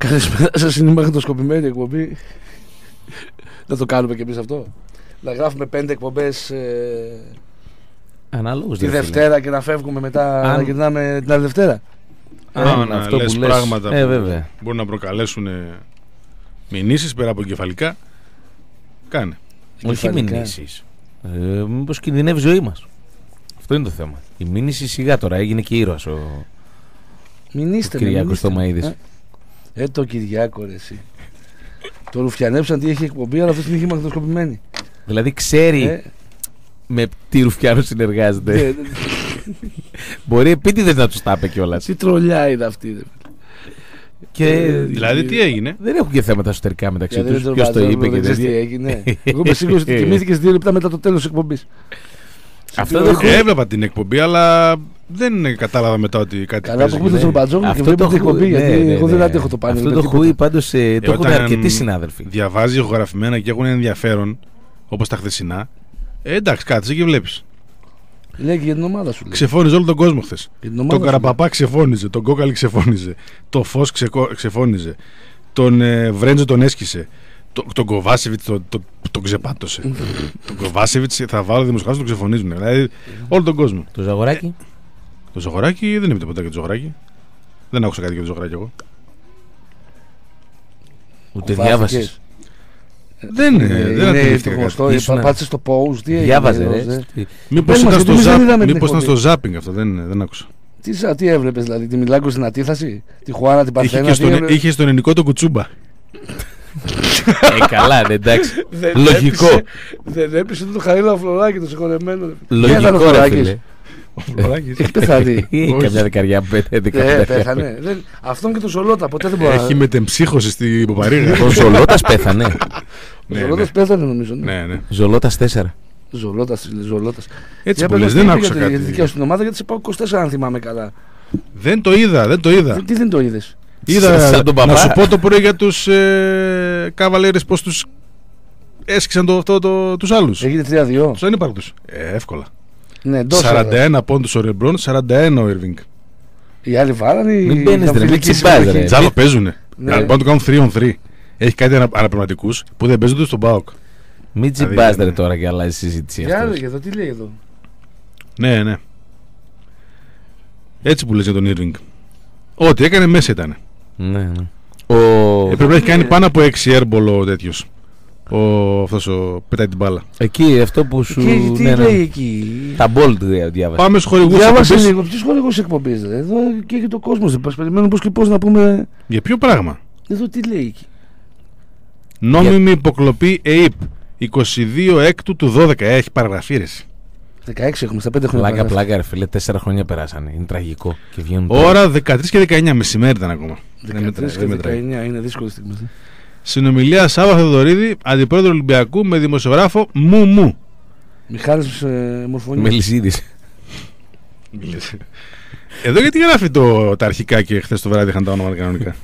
Καλησπέρα σας, είναι η μαγνητοσκοπημένη εκπομπή. Να το κάνουμε κι εμείς αυτό. Να γράφουμε 5 εκπομπές ανάλογος τη Δευτέρα και να φεύγουμε μετά να γυρνάμε την άλλη Δευτέρα. Αυτό λες που λες, πράγματα που βέβαια. μπορούν να προκαλέσουν μηνύσεις πέρα από εγκεφαλικά. Κάνε. Όχι μηνύσεις. Μήπως κινδυνεύει η ζωή μας. Αυτό είναι το θέμα. Η μήνυση σιγά τώρα έγινε και ήρωας ο Κυριάκος Θωμαΐδης. Το Κυριάκο ρε εσύ. Το ρουφιανέψαν τι έχει εκπομπή, αλλά αυτό την είχε μαγνητοσκοπημένη. Δηλαδή ξέρει με τι ρουφιάνο συνεργάζεται. Μπορεί επίτηδες να τους τα είπε κιόλας. Τι τρολιά είναι αυτή. Δηλαδή τι έγινε? Δεν έχουν και θέματα εσωτερικά μεταξύ τους. Ποιος το είπε και δεν τι έγινε. Εγώ είμαι σίγουρος ότι κοιμήθηκες 2 λεπτά μετά το τέλος της εκπομπής. Έβλεπα την εκπομπή, αλλά δεν κατάλαβα μετά ότι κάτι καλά που ακούτε στον Μπατζόκο και βλέπετε την εκπομπή. Γιατί εγώ δεν αντέχω το πάνελ. Αυτό το χούι πάντως το έχουν αρκετοί συνάδελφοι. Διαβάζει ηχογραφημένα και έχουν ενδιαφέρον, όπως τα χθεσινά. Εντάξει, κάτσε και βλέπεις. Λέει και για την ομάδα σου. Ξεφώνιζε όλο τον κόσμο χθες. Τον Καραπαπά ξεφώνιζε, τον Κόκαλη ξεφώνιζε, το Φως ξεφώνιζε, τον Βρέντζο τον έσκησε, τον Κοβάσεβιτς τον ξεπάτωσε. Τον Κοβάσεβιτς θα βάλω δημοσιογράφους, τον ξεφωνίζουν. Δηλαδή όλο τον κόσμο. Το Ζαγοράκι. Το Ζαγοράκι δεν είπε ποτέ για το Ζαγοράκι. Δεν άκουσα κάτι για το Ζαγοράκι εγώ. Ούτε διάβασες. Δεν αντιλήφθηκα. Πάτησε στο post. Διάβαζε. Μήπως ήταν στο ζάπινγκ αυτό, δεν άκουσα. Τι έβλεπες δηλαδή, τη Μιλάγκο στην Αντίθαση, τη Χουάνα την Παρθένα? Είχε στον ελληνικό το Κουτσούμπα. Καλά, εντάξει. Λογικό. Δεν έπεισε το Χαρίλα Φλωράκι το συγχωρεμένο. Λογικό ρε φίλε. Ο Φλωράκης έχει πεθάνει. Καμιά δεκαριά πέθανε. Αυτόν και το Ζολότα ποτέ δεν μπορεί. Έχει μετεμψύχωση στην Ποπαρίγα. Ο Ζολότας πέθανε. Ο Ζολότας πέθανε νομίζω. Ζολότας 4. Ζολότας. Έτσι που λες, δεν άκουσα κάτι. Για τη δικιά σου την ομάδα, γιατί σε πάω 24 αν θυμάμαι καλά. Δεν το είδα. Τι δεν το είδες? Είδα να σου πω το πρωί για τους καβαλέρες πως τους έσκησαν τους άλλους. Έγινε 3-2. Τους ανύπαρκτους. Εύκολα. Ναι, 41 πόντους ο Ρεμπρόν, 41 ο Ιρβίνγκ. Οι άλλοι βάλανε. Μην μπαίνεις ρε, μην τσιμπάς ρε. Τζάλο παίζουνε. Να το κάνουν 3-on-3. Έχει κάτι αναπληρωματικούς που δεν παίζονται στον ΠΑΟΚ. Μην τσιμπάς ρε τώρα και αλλάζει συζήτηση. Εδώ, τι λέει εδώ? Ναι. Έτσι που λες για τον Ιρβίνγκ. Ό,τι έκανε μέσα ήταν. Ναι. Πρέπει να έχει κάνει πάνω από 6 έρμπολο ο τέτοιος. Αυτός πετάει την μπάλα. Εκεί αυτό που σου. Τι λέει εκεί? Τα bold διάβασε. Πάμε στους χορηγούς εκπομπής. εκπομπής. Λίγο. Ποιους χορηγούς εκπομπής? Εδώ και έχει το κόσμο. Δεν πας περιμένουμε πώς και πώς να πούμε. Για ποιο πράγμα? Εδώ τι λέει εκεί? Νόμιμη υποκλοπή ΕΙΠ 22 έκτου του 12. Έχει παραγραφεί ρε. 16 έχουμε στα 5 χρόνια. Πλάκα ρε φίλε, 4 χρόνια περάσανε. Είναι τραγικό. Και ώρα 13 και 19 μεσημέρι ήταν ακόμα. 13 και 19 είναι δύσκολη στιγμή. Συνομιλία Σάβα Θεοδωρίδη, αντιπρόεδρο Ολυμπιακού με δημοσιογράφο Μου. Μιχάλης Μορφωνίου. Μελισσίδης. Εδώ γιατί γράφει τα αρχικά και χθες το βράδυ είχαν τα όνομα κανονικά?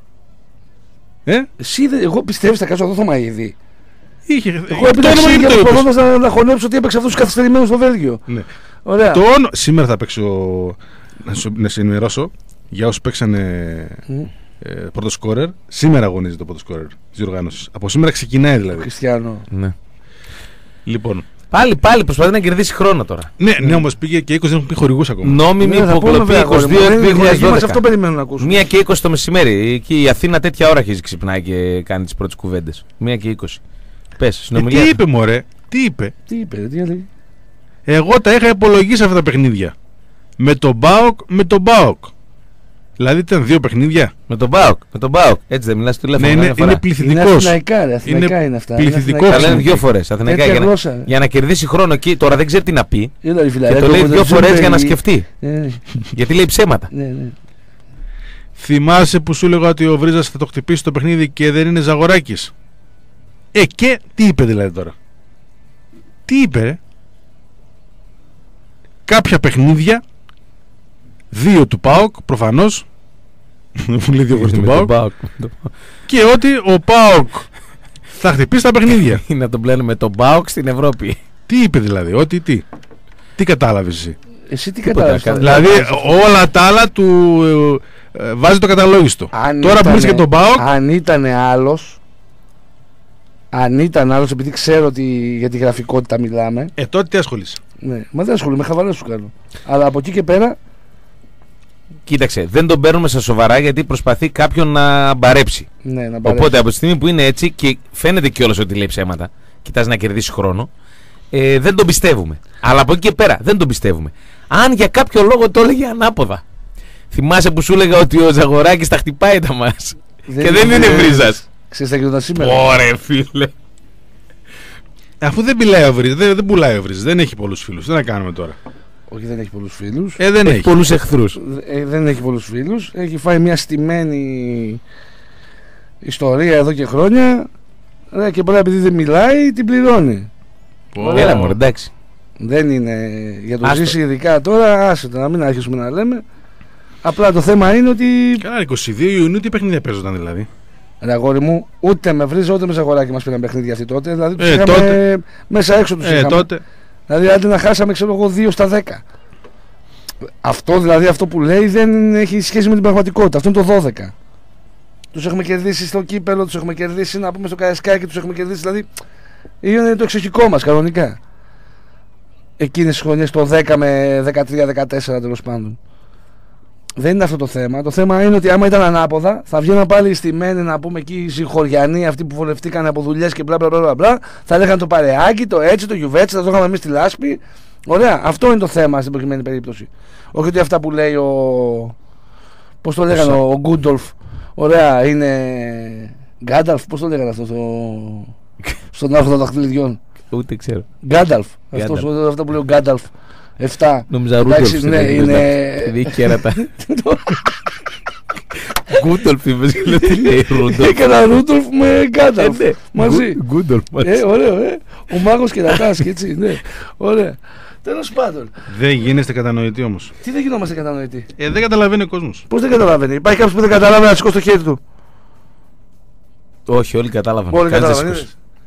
Εγώ πιστεύεις θα κάτσω εδώ Θωμαΐδη? Εγώ επιλέξει να χωνέψω ότι έπαιξε αυτούς τους καθυστερημένους στο Βέλγιο. Ωραία. Σήμερα θα παίξω, να σε ενημερώσω για όσους παίξανε πρώτο σκόρερ. Σήμερα αγωνίζεται το πρώτο σκόρερ της διοργάνωσης. Από σήμερα ξεκινάει δηλαδή. Χριστιανό. Ναι. Λοιπόν. Πάλι προσπαθεί να κερδίσει χρόνο τώρα. Ναι, όμως πήγε και 20 δεν έχουν πει χορηγούς ακόμα. Νόμιμη υποκλοπή 22-2012. Αυτό περιμένω να ακούσω. 1 και 20 το μεσημέρι. Εκεί η Αθήνα τέτοια ώρα αρχίζει ξυπνάει και κάνει τις πρώτες κουβέντες. 1 και 20. Πες, συνομιλία. Τι είπε μωρέ, τι είπε? Τι έλεγε? Εγώ τα είχα υπολογίσει αυτά τα παιχνίδια. Με τον ΠΑΟΚ. Δηλαδή ήταν 2 παιχνίδια. Με τον ΠΑΟΚ. Έτσι δεν μιλάς στο τηλέφωνο? Ναι, είναι πληθυντικός. Αθηναϊκά είναι αυτά. Πληθυντικός. Τα λένε 2 φορές. Αθηναϊκά για να κερδίσει χρόνο εκεί. Τώρα δεν ξέρει τι να πει. Και το λέει 2 φορές για να σκεφτεί. Γιατί λέει ψέματα. Θυμάσαι που σου έλεγα ότι ο Βρίζας θα το χτυπήσει το παιχνίδι και δεν είναι Ζαγοράκης? Και τι είπε δηλαδή τώρα? Τι είπε? Κάποια παιχνίδια, 2 του ΠΑΟΚ προφανώς. Μου λέει 2 φορές του ΠΑΟΚ. Και ότι ο ΠΑΟΚ θα χτυπήσει τα παιχνίδια. Να τον πλένουμε τον ΠΑΟΚ στην Ευρώπη. Τι είπε δηλαδή? Ότι τι κατάλαβες εσύ? Εσύ τι κατάλαβες? Δηλαδή όλα τα άλλα του βάζει το καταλόγιστο. Τώρα που είσαι και τον ΠΑΟΚ. Αν ήταν άλλος, επειδή ξέρω ότι για τη γραφικότητα μιλάμε. Τότε τι ασχολείσαι? Ναι, μα δεν ασχολούμαι, χαβαλές σου κάνω. Αλλά από εκεί και πέρα. Κοίταξε, δεν τον παίρνουμε στα σοβαρά γιατί προσπαθεί κάποιον να μπαρέψει. Ναι, να μπαρέψει. Οπότε από τη στιγμή που είναι έτσι και φαίνεται κιόλας ότι λέει ψέματα, κοιτάζει να κερδίσει χρόνο, δεν τον πιστεύουμε. Αλλά από εκεί και πέρα δεν τον πιστεύουμε. Αν για κάποιο λόγο το έλεγε ανάποδα. Θυμάσαι που σου έλεγα ότι ο Ζαγοράκης τα χτυπάει τα μας. Και δεν είναι βρίζας. Ξέρεις τα γινόταν σήμερα. Ωραία, φίλε. Αφού δεν μιλάει ο Βρίζας, δεν πουλάει ο Βρίζας, δεν έχει πολλούς φίλους. Τι να κάνουμε τώρα? Όχι, δεν έχει πολλούς φίλους. Δεν έχει πολλούς εχθρούς. Δεν έχει πολλούς φίλους. Έχει φάει μια στημένη ιστορία εδώ και χρόνια. Και μπορεί, επειδή δεν μιλάει, την πληρώνει. Έλα μωρέ, εντάξει. Δεν είναι για το ζήσει ειδικά τώρα, άσετε να μην αρχίσουμε να λέμε. Απλά το θέμα είναι ότι. Καλά, 22 Ιουνίου τι παιχνίδια παίζονταν δηλαδή? Ρε αγόρι μου, ούτε με Βρίζα ούτε με Ζαγοράκη μας πήγαν παιχνίδια αυτή τότε. Δηλαδή τους είχαμε μέσα έξω τους είχαμε. Τότε. Δηλαδή άντε να χάσαμε, ξέρω εγώ, 2 στα 10. Αυτό δηλαδή, αυτό που λέει δεν έχει σχέση με την πραγματικότητα. Αυτό είναι το 12. Τους έχουμε κερδίσει στο κύπελο, τους έχουμε κερδίσει να πούμε στο Καραϊσκάκι, τους έχουμε κερδίσει. Δηλαδή είναι το εξοχικό μας κανονικά. Εκείνες τις χρονιές το 10 με 13-14 τέλος πάντων. Δεν είναι αυτό το θέμα. Το θέμα είναι ότι άμα ήταν ανάποδα, θα βγαίναν πάλι στημένοι να πούμε εκεί οι συγχωριανοί αυτοί που βολευτήκαν από δουλειές και μπλα μπλα μπλα. Θα λέγανε το παρεάκι, το έτσι, το γιουβέτσι, θα το είχαμε εμείς στη λάσπη. Ωραία, αυτό είναι το θέμα στην προκειμένη περίπτωση. Όχι ότι αυτά που λέει ο. Πώς το λέγανε, ο Γκούντολφ. Ωραία, είναι. Γκάνταλφ, πώς το λέγανε αυτό στον άρχοντα των δαχτυλιδιών. Ούτε ξέρω. Γκάνταλφ. Αυτό που λέει ο Γκάνταλφ. 7. Νόμιζα Ρούντολφ. Ναι, είναι. Δει κέρατα. Γκούντολφ είπες και λέω τι λέει Ρούντολφ. Έκανα Ρούντολφ με Γκάνταλφ. Μαζί. Γκούντολφ. Ωραίο, Ο μάγος κερατάς και έτσι, ναι. Ωραία. Τέλος πάντων. Δεν γίνεστε κατανοητοί όμως. Τι δεν γινόμαστε κατανοητοί? Δεν καταλαβαίνει ο κόσμος. Πώς δεν καταλαβαίνει? Υπάρχει κάποιος που δεν καταλάβει να σηκώσει το χέρι του? Όχι, όλοι κατάλαβαν. Όλοι κατάλαβαν.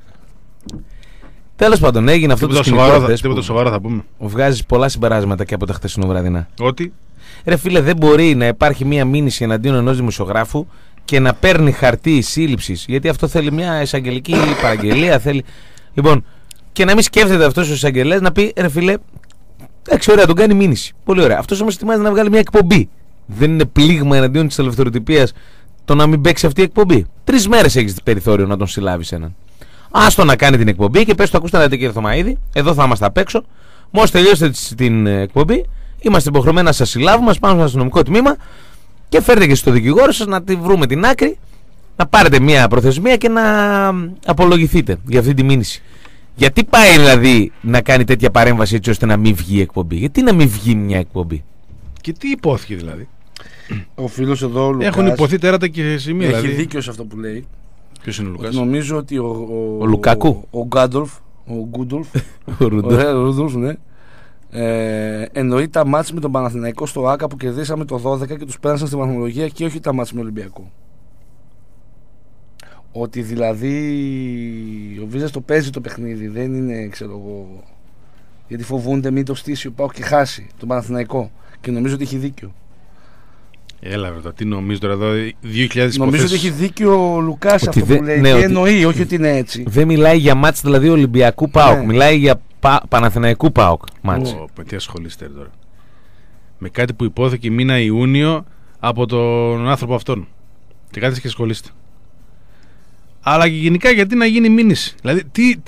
Τέλος πάντων, έγινε αυτό το σκηνικό. Τίποτα σοβαρό θα πούμε. Βγάζεις πολλά συμπεράσματα και από τα χτεσινοβραδινά. Ότι? Ρε φίλε, δεν μπορεί να υπάρχει μία μήνυση εναντίον ενός δημοσιογράφου και να παίρνει χαρτί σύλληψης. Γιατί αυτό θέλει μια εισαγγελική παραγγελία. Λοιπόν, και να μην σκέφτεται αυτός ο εισαγγελέας να πει ρε φίλε, εντάξει, ωραία, τον κάνει μήνυση. Πολύ ωραία. Αυτός όμως ετοιμάζεται να βγάλει μια εκπομπή. Δεν είναι πλήγμα εναντίον της ελευθεροτυπίας το να μην παίξει αυτή η εκπομπή? 3 μέρες έχεις περιθώριο να τον συλλάβεις έναν. Άστο να κάνει την εκπομπή και πες το, ακούστε να δείτε κύριε Θωμαίδη, εδώ θα είμαστε απ' έξω. Μόλις τελειώσετε την εκπομπή, είμαστε υποχρεωμένοι να σας συλλάβουμε, μας πάμε στο αστυνομικό τμήμα και φέρετε και στο δικηγόρο σας να τη βρούμε την άκρη, να πάρετε μια προθεσμία και να απολογηθείτε για αυτή τη μήνυση. Γιατί πάει δηλαδή να κάνει τέτοια παρέμβαση έτσι ώστε να μην βγει η εκπομπή? Γιατί να μην βγει μια εκπομπή? Και τι υπόθηκε δηλαδή? Ο φίλος εδώ ο Λουκάς έχουν υποθεί τέρατα και σημεία. Έχει δηλαδή δίκιο σε αυτό που λέει. Ποιος είναι ο Λουκάς? Νομίζω ότι ο Λουκάκου, ο Γκάντολφ, ο Ρούντολφ, ναι. Εννοεί τα μάτς με τον Παναθηναϊκό στο ΆΚΑ που κερδίσαμε το 12 και τους πέρασαν στη βαθμολογία και όχι τα μάτς με Ολυμπιακό. Ότι δηλαδή ο Βίζας το παίζει το παιχνίδι, δεν είναι, ξέρω εγώ, γιατί φοβούνται μην το στήσει ο ΠΑΟΚ και χάσει τον Παναθηναϊκό. Και νομίζω ότι έχει δίκιο. Έλα βέβαια, τι νομίζω τώρα εδώ, 2.000 υποθέσεις. Νομίζω ότι έχει δίκιο ο Λουκάς αυτό που λέει, ναι, και εννοεί, όχι ότι είναι έτσι. Δεν μιλάει για μάτς δηλαδή Ολυμπιακού ΠΑΟΚ, ναι. Μιλάει για Παναθηναϊκού ΠΑΟΚ μάτς. Με τι ασχολείστε τώρα? Με κάτι που υπόθηκε μήνα Ιούνιο από τον άνθρωπο αυτόν. Και κάτι και ασχολείστε. Αλλά και γενικά γιατί να γίνει μήνυση? Δηλαδή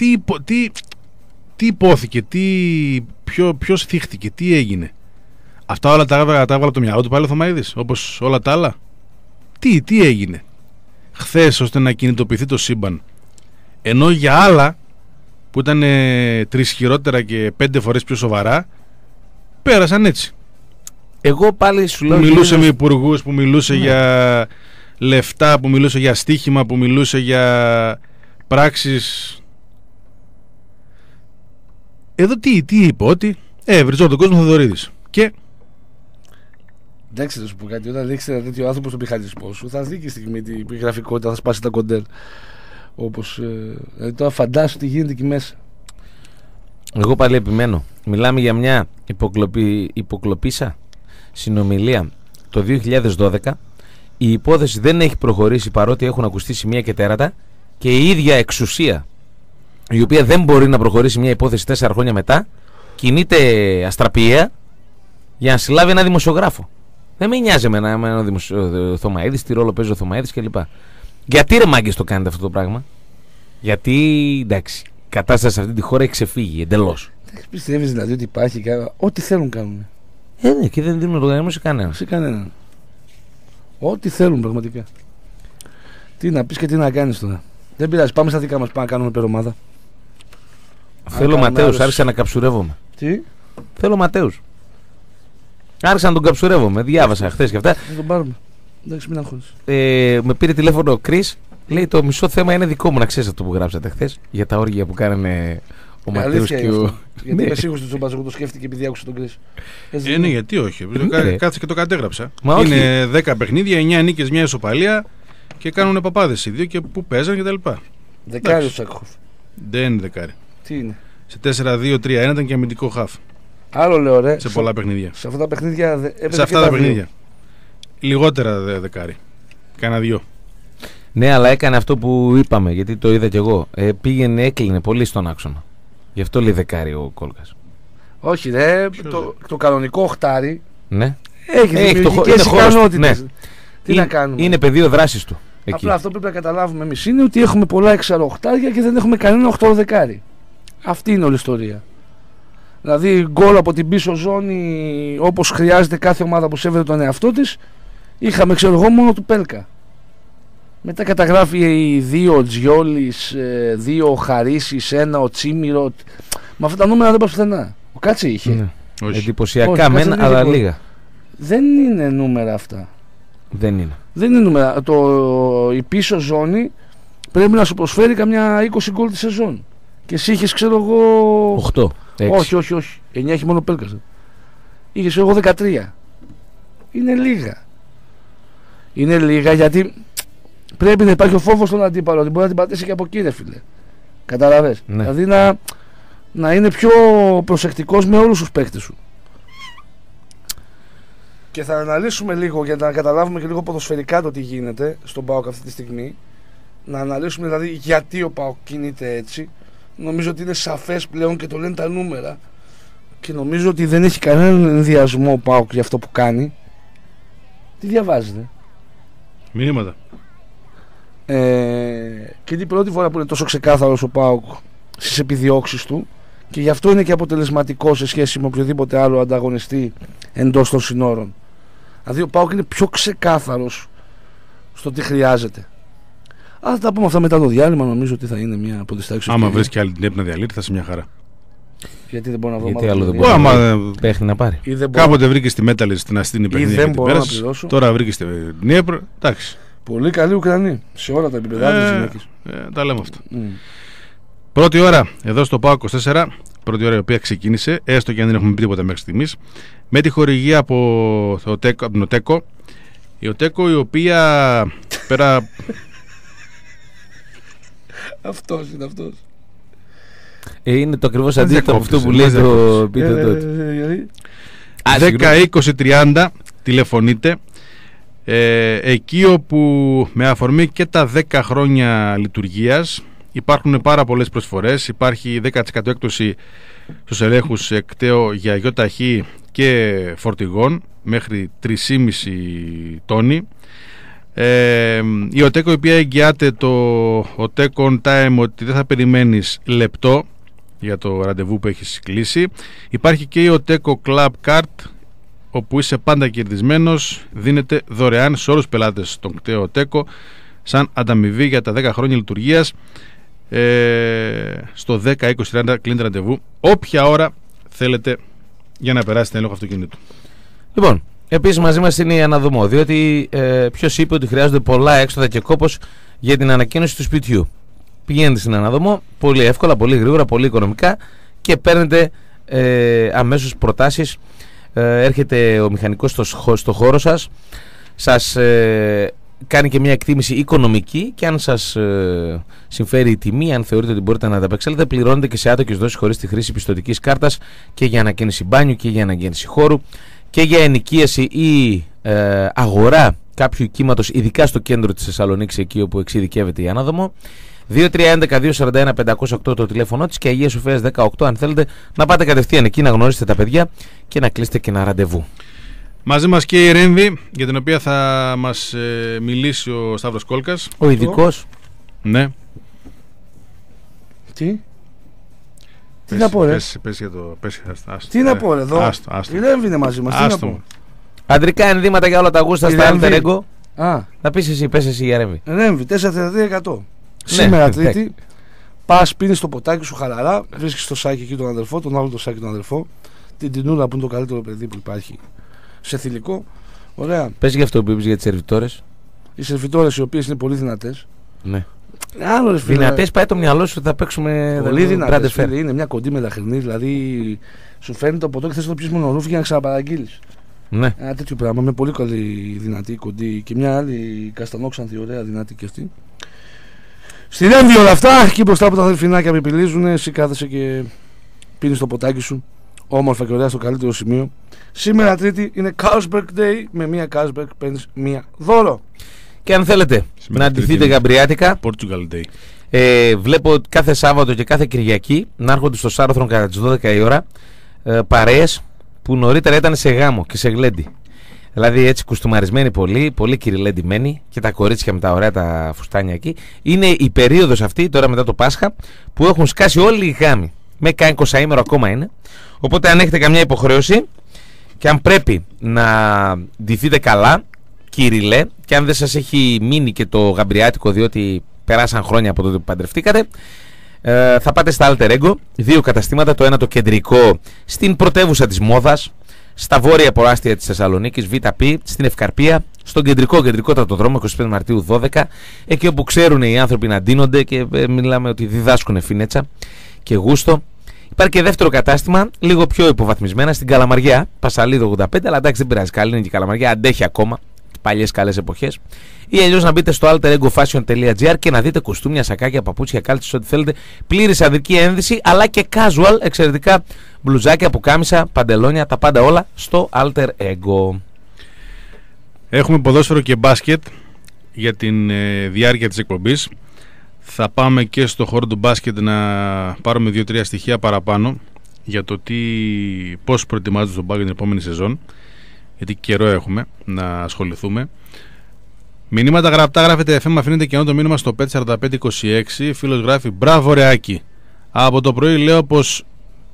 τι υπόθηκε, ποιος θύχτηκε, τι έγινε? Αυτά όλα τα έβαλε από το μυαλό του πάλι ο Θωμαίδης, όπως όλα τα άλλα? Τι έγινε χθες ώστε να κινητοποιηθεί το σύμπαν? Ενώ για άλλα που ήταν 3 χειρότερα και 5 φορές πιο σοβαρά πέρασαν έτσι. Εγώ πάλι σου λέω, που μιλούσε με υπουργούς, που μιλούσε για λεφτά, που μιλούσε για στοίχημα, που μιλούσε για πράξεις. Εδώ τι είπε? Ότι βριζόταν τον κόσμο Θοδωρίδης. Και εντάξει, θα σου πω κάτι. Όταν δείξει ένα τέτοιο άνθρωπο στον μηχανισμό σου, θα δει και στιγμή την γραφικότητα, θα σπάσει τα κοντέλ. Όπως. Δηλαδή τώρα φαντάσου τι γίνεται εκεί μέσα. Εγώ πάλι επιμένω. Μιλάμε για μια υποκλοπήσα συνομιλία το 2012. Η υπόθεση δεν έχει προχωρήσει παρότι έχουν ακουστεί σημεία και τέρατα, και η ίδια εξουσία, η οποία δεν μπορεί να προχωρήσει μια υπόθεση 4 χρόνια μετά, κινείται αστραπιαία για να συλλάβει ένα δημοσιογράφο. Δεν με νοιάζει με ένα Θωμαίδης, τι ρόλο παίζει ο Θωμαίδης κλπ. Γιατί ρε μάγκες το κάνετε αυτό το πράγμα? Γιατί εντάξει, η κατάσταση σε αυτή τη χώρα έχει ξεφύγει εντελώς. Πιστεύεις δηλαδή ότι υπάρχει ό,τι θέλουν κάνουν? Ναι, και δεν δίνουν λογαριασμό σε κανέναν. Σε κανέναν. Ό,τι θέλουν πραγματικά. Τι να πεις και τι να κάνεις τώρα. Δεν πειράζει, πάμε στα δικά μας, πάμε να κάνουμε περομάδα. Θέλω Ματέους, άρχισα να καψουρεύομαι. Τι? Θέλω Ματέους. Άρχισα να τον καψουρεύομαι, διάβασα χθες και αυτά. Να τον πάρουμε. Εντάξει, μην αγχώνεις. Με πήρε τηλέφωνο ο Κρίς, λέει το μισό θέμα είναι δικό μου, να ξέρεις αυτό που γράψατε χθες για τα όργια που κάνανε ο Ματέους και ο... Γιατί είμαι σίγουρος ότι ο Τσομπάς, εγώ το σκέφτηκε επειδή άκουσα τον Κρίς. Ναι, γιατί όχι. Κάτσε και το κατέγραψα. Είναι 10 παιχνίδια, 9 νίκες, μια ισοπαλία και κάνουν παπάδες οι δύο και που παίζαν και τα λοιπά. Δεκάρι ο Τσάκχοφ. Δεν είναι δεκάρι. Τι είναι? Σε 4-2-3-1 ήταν και αμυντικό χαφ. Άλλο λέω ρε. Σε πολλά παιχνίδια. Σε αυτά τα παιχνίδια. Σε αυτά τα παιχνίδια. Λιγότερα δεκάρι. Κάνα 2. Ναι, αλλά έκανε αυτό που είπαμε, γιατί το είδα κι εγώ. Πήγαινε, έκλεινε πολύ στον άξονα. Γι' αυτό λέει δεκάρι ο Κόλκας. Όχι ρε, το κανονικό οχτάρι. Ναι. Έχει δημιουργικές ικανότητες. Ναι. Τι να κάνουμε. Είναι πεδίο δράσης του. Εκεί. Απλά αυτό που πρέπει να καταλάβουμε εμείς είναι ότι έχουμε πολλά εξαροχτάρια και δεν έχουμε κανένα οχτωροδεκάρι. Αυτή είναι όλη η ιστορία. Δηλαδή γκολ από την πίσω ζώνη όπως χρειάζεται κάθε ομάδα που σέβεται τον εαυτό της, είχαμε ξέρω εγώ μόνο του Πέλκα. Μετά καταγράφει οι 2 ο Τζιόλης, 2 ο Χαρίσης, 1 ο Τσίμιροτ. Με αυτά τα νούμερα δεν πας πουθενά. Ο Κάτσε είχε. Ναι. Εντυπωσιακά μεν, αλλά λίγα. Δεν είναι νούμερα αυτά. Δεν είναι. Δεν είναι νούμερα. Η πίσω ζώνη πρέπει να σου προσφέρει καμιά 20 γκολ τη σεζόν. Και εσύ είχες ξέρω εγώ 8. 6. Όχι. 9 έχει μόνο Πέλκας. Είχες εγώ 13. Είναι λίγα. Είναι λίγα γιατί πρέπει να υπάρχει ο φόβος στον αντίπαλο ότι μπορεί να την πατήσει και από εκεί ρε φίλε. Καταλαβες. Ναι. Δηλαδή να είναι πιο προσεκτικός με όλους τους παίκτες σου. Και θα αναλύσουμε λίγο για να καταλάβουμε και λίγο ποδοσφαιρικά το τι γίνεται στον ΠΑΟΚ αυτή τη στιγμή. Να αναλύσουμε δηλαδή γιατί ο ΠΑΟΚ κινείται έτσι. Νομίζω ότι είναι σαφές πλέον και το λένε τα νούμερα. Και νομίζω ότι δεν έχει κανέναν ενδιασμό ο ΠΑΟΚ για αυτό που κάνει. Τι διαβάζετε? Μηνύματα. Και την πρώτη φορά που είναι τόσο ξεκάθαρος ο ΠΑΟΚ στις επιδιώξεις του. Και γι' αυτό είναι και αποτελεσματικό σε σχέση με οποιοδήποτε άλλο ανταγωνιστή εντός των συνόρων. Δηλαδή ο ΠΑΟΚ είναι πιο ξεκάθαρος στο τι χρειάζεται. Αλλά θα τα πούμε αυτά μετά το διάλειμμα. Νομίζω ότι θα είναι μια αποδιστάξεις. Άμα βρεις και άλλη την να διαλύεται θα σε μια χαρά. Γιατί δεν μπορώ να βρω. Γιατί άλλο δεν μπορεί παίχνει να πάρει. Κάποτε βρήκε τη Μέταλλη στην Αστίνη παιχνίδια και την πέρασε. Τώρα βρήκε στη Νιέπρο. Εντάξει. Πολύ καλή Ουκρανή σε όλα τα επίπεδα. Τα λέμε αυτά. Πρώτη ώρα εδώ στο ΠΑΟΚ 24. Πρώτη ώρα η οποία ξεκίνησε, έστω και αν δεν έχουμε πει τίποτα μέχρι στιγμής, με τη χορηγία από την ΟΤΕΚΟ. Η ΟΤΕΚΟ η οποία πέρα. Αυτός είναι αυτός. Είναι το ακριβώς αντίθετο από αυτό που λέει το επίθετο του. 10-20-30 τηλεφωνείτε. Εκεί όπου με αφορμή και τα 10 χρόνια λειτουργίας υπάρχουν πάρα πολλές προσφορές. Υπάρχει 10% έκπτωση στους ελέγχους κταίο για γιοταχή και φορτηγών μέχρι 3,5 τόνοι. Η ΟΤΕΚΟ η οποία εγγυάται το ΟΤΕΚΟ on time ότι δεν θα περιμένεις λεπτό για το ραντεβού που έχεις κλείσει. Υπάρχει και η ΟΤΕΚΟ Club Card όπου είσαι πάντα κερδισμένος, δίνεται δωρεάν σε όλους τους πελάτες των κταίο ΟΤΕΚΟ σαν ανταμοιβή για τα 10 χρόνια λειτουργίας. Στο 10-20-30 κλείνετε ραντεβού όποια ώρα θέλετε για να περάσετε έλεγχο αυτοκινήτου. Λοιπόν, επίσης μαζί μας είναι η Αναδομό, διότι ποιος είπε ότι χρειάζονται πολλά έξοδα και κόπος για την ανακαίνιση του σπιτιού. Πηγαίνετε στην Αναδομό, πολύ εύκολα, πολύ γρήγορα, πολύ οικονομικά και παίρνετε αμέσως προτάσεις. Έρχεται ο μηχανικός στο χώρο σας, σας κάνει και μια εκτίμηση οικονομική και αν σας συμφέρει η τιμή, αν θεωρείτε ότι μπορείτε να ανταπεξέλθετε, πληρώνετε και σε άτοκες δόσεις χωρίς τη χρήση πιστωτικής κάρτας και για ανακαίνιση μπάνιου και για ανακαίνιση χώρου και για ενοικίαση ή αγορά κάποιου οικίματος, ειδικά στο κέντρο της Θεσσαλονίκης, εκεί όπου εξειδικεύεται η Άναδομο. 2311-241-508 το τηλέφωνο της και Αγία Σοφίας 18, αν θέλετε να πάτε κατευθείαν εκεί να γνωρίσετε τα παιδιά και να κλείσετε και ένα ραντεβού. Μαζί μας και η Ρέμβη, για την οποία θα μας μιλήσει ο Σταύρος Κόλκας. Ο ειδικός. Ναι. Τι να πω ρε. Πες για το... Τι να πω ρε εδώ. Η Ρέμβη είναι μαζί μας. Τι να πω. Αντρικά ενδύματα για όλα τα γούστα στα Alter Ego. Να πεις εσύ, πες εσύ για Ρέμβη. Ρέμβη 432%. Σήμερα Τρίτη, πας, πίνεις το ποτάκι σου χαλαρά, βρίσκεις το σάκι εκεί τον αδελφό, τον άλλο το σάκι τον αδελφό, την Τινούλα που είναι το καλύτερο παιδί που υπάρχει σε θηλυκό. Ωραία. Πες για αυτό που είπες για τις σερβιτόρες. Οι σερβιτόρες οι οποίες είναι πολύ δυνατές. Ναι. Δυνατές, πάει το μυαλό σου ότι θα παίξουμε. Πολύ δυνατές. Είναι μια κοντή μελαχρινή, δηλαδή σου φέρνει το ποτό και θες το πιεις μονορούφι για να ξαναπαραγγείλεις. Ναι. Ένα τέτοιο πράγμα με πολύ καλή δυνατή κοντή και μια άλλη καστανόξανθη ωραία δυνατή και αυτή. Στη Ρέμβη όλα αυτά, εκεί μπροστά που τα αδελφινάκια πιπιλίζουν, εσύ κάθεσαι και πίνεις το ποτάκι σου, όμορφα και ωραία στο καλύτερο σημείο. Σήμερα Τρίτη είναι Carlsberg Day, με μία Carlsberg παίρνεις μία δώρο. Και αν θέλετε να αντιθείτε γαμπριάτικα, Portugal Day. βλέπω κάθε Σάββατο και κάθε Κυριακή να έρχονται στο Σάρωθρον κατά τις 12 η ώρα παρέες που νωρίτερα ήταν σε γάμο και σε γλέντι. Δηλαδή έτσι κουστούμαρισμένοι πολύ, πολύ κυριλέντημένοι και τα κορίτσια με τα ωραία τα φουστάνια εκεί. Είναι η περίοδος αυτή, τώρα μετά το Πάσχα, που έχουν σκάσει όλοι οι γάμοι. Με καν 20 ακόμα είναι. Οπότε αν έχετε καμιά υποχρέωση και αν πρέπει να ντυθείτε καλά, κυριλέ, και αν δεν σας έχει μείνει και το γαμπριάτικο διότι περάσαν χρόνια από τότε που παντρευτήκατε, θα πάτε στα Alter Ego, 2 καταστήματα, το ένα το κεντρικό στην πρωτεύουσα της μόδας, στα βόρεια προάστια της Θεσσαλονίκης, ΒΠ, στην Ευκαρπία, στον κεντρικότατο δρόμο 25 Μαρτίου 12, εκεί όπου ξέρουν οι άνθρωποι να ντύνονται και μιλάμε ότι διδάσκουν φινέτσα και γούστο. Υπάρχει και δεύτερο κατάστημα, λίγο πιο υποβαθμισμένα, στην Καλαμαριά, Πασαλίδο 85, αλλά εντάξει δεν πειράζει, καλή είναι και η Καλαμαριά, αντέχει ακόμα παλιές καλές εποχές. Ή αλλιώς να μπείτε στο alteregofashion.gr και να δείτε κουστούμια, σακάκια, παπούτσια, κάλτσες, ό,τι θέλετε. Πλήρης ανδρική ένδυση, αλλά και casual, εξαιρετικά μπλουζάκια, πουκάμισα, παντελόνια, τα πάντα όλα στο Alter Ego. Έχουμε ποδόσφαιρο και μπάσκετ για την διάρκεια της εκπομπής. Θα πάμε και στο χώρο του μπάσκετ να πάρουμε 2-3 στοιχεία παραπάνω για το πώς προετοιμάζονται στον μπάσκετ την επόμενη σεζόν, γιατί καιρό έχουμε να ασχοληθούμε. Μηνύματα γραπτά γράφετε FM, αφήνετε και το μήνυμα στο 54526. Φίλος γράφει μπράβο ρεάκι. Από το πρωί λέω πως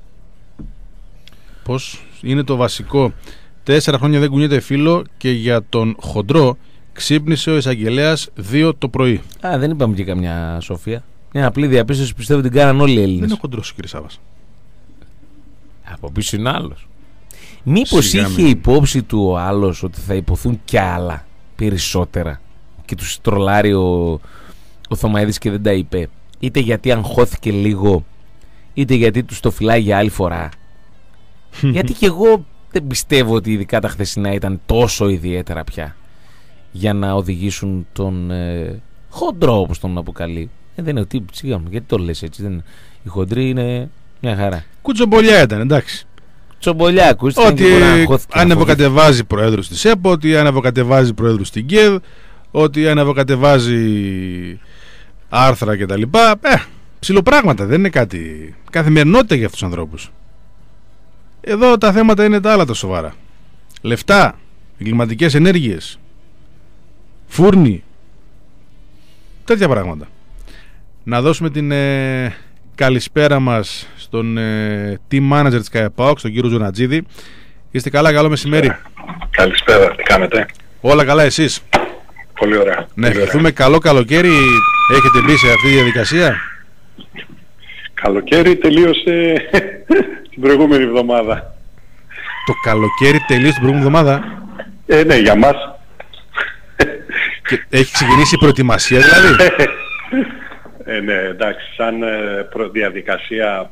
είναι το βασικό. 4 χρόνια δεν κουνιέται φίλο και για τον χοντρό ξύπνησε ο εισαγγελέας 2 το πρωί. Δεν είπαμε και καμιά σοφία. Μια απλή διαπίστωση που πιστεύω την κάναν όλοι οι Έλληνες. Δεν είναι χοντρός ο κύριε Σάβας. Από πίσω είναι άλλος. Μήπως είχε υπόψη του ο άλλος ότι θα υποθούν κι άλλα περισσότερα και τους τρολάρει ο Θωμαίδης και δεν τα είπε, είτε γιατί αγχώθηκε λίγο, είτε γιατί τους το φυλάει για άλλη φορά. Γιατί και εγώ δεν πιστεύω ότι ειδικά τα χθεσινά ήταν τόσο ιδιαίτερα πια για να οδηγήσουν τον χοντρό, όπως τον αποκαλεί. Δεν είναι ο τύπος, γιατί το λες έτσι, οι χοντροί είναι μια χαρά. Κουτσομπολιά ήταν, εντάξει. Τσομπολιά, ακούστε. Ότι ανεβοκατεβάζει προέδρους της ΕΠΟ, ότι ανεβοκατεβάζει προέδρους στην ΚΕΔ, ότι ανεβοκατεβάζει άρθρα κτλ. Ψιλοπράγματα, δεν είναι κάτι. Καθημερινότητα για αυτούς τους ανθρώπους. Εδώ τα θέματα είναι τα άλλα τα σοβαρά. Λεφτά, εγκληματικές ενέργειες, φούρνοι, τέτοια πράγματα. Να δώσουμε την καλησπέρα μας στον team manager της ΚΑΕΠΑΟΚ, τον κύριο Ζωνατζίδη. Είστε καλά, καλό μεσημέρι. Καλησπέρα, τι κάνετε? Όλα καλά, εσείς? Πολύ ωραία. Να ευχηθούμε καλό καλοκαίρι. Έχετε μπει σε αυτή τη διαδικασία? Καλοκαίρι τελείωσε την προηγούμενη εβδομάδα. Το καλοκαίρι τελείωσε την προηγούμενη εβδομάδα? Ναι, για μας. Και έχει ξεκινήσει η προετοιμασία δηλαδή? Ναι, εντάξει, σαν διαδικασία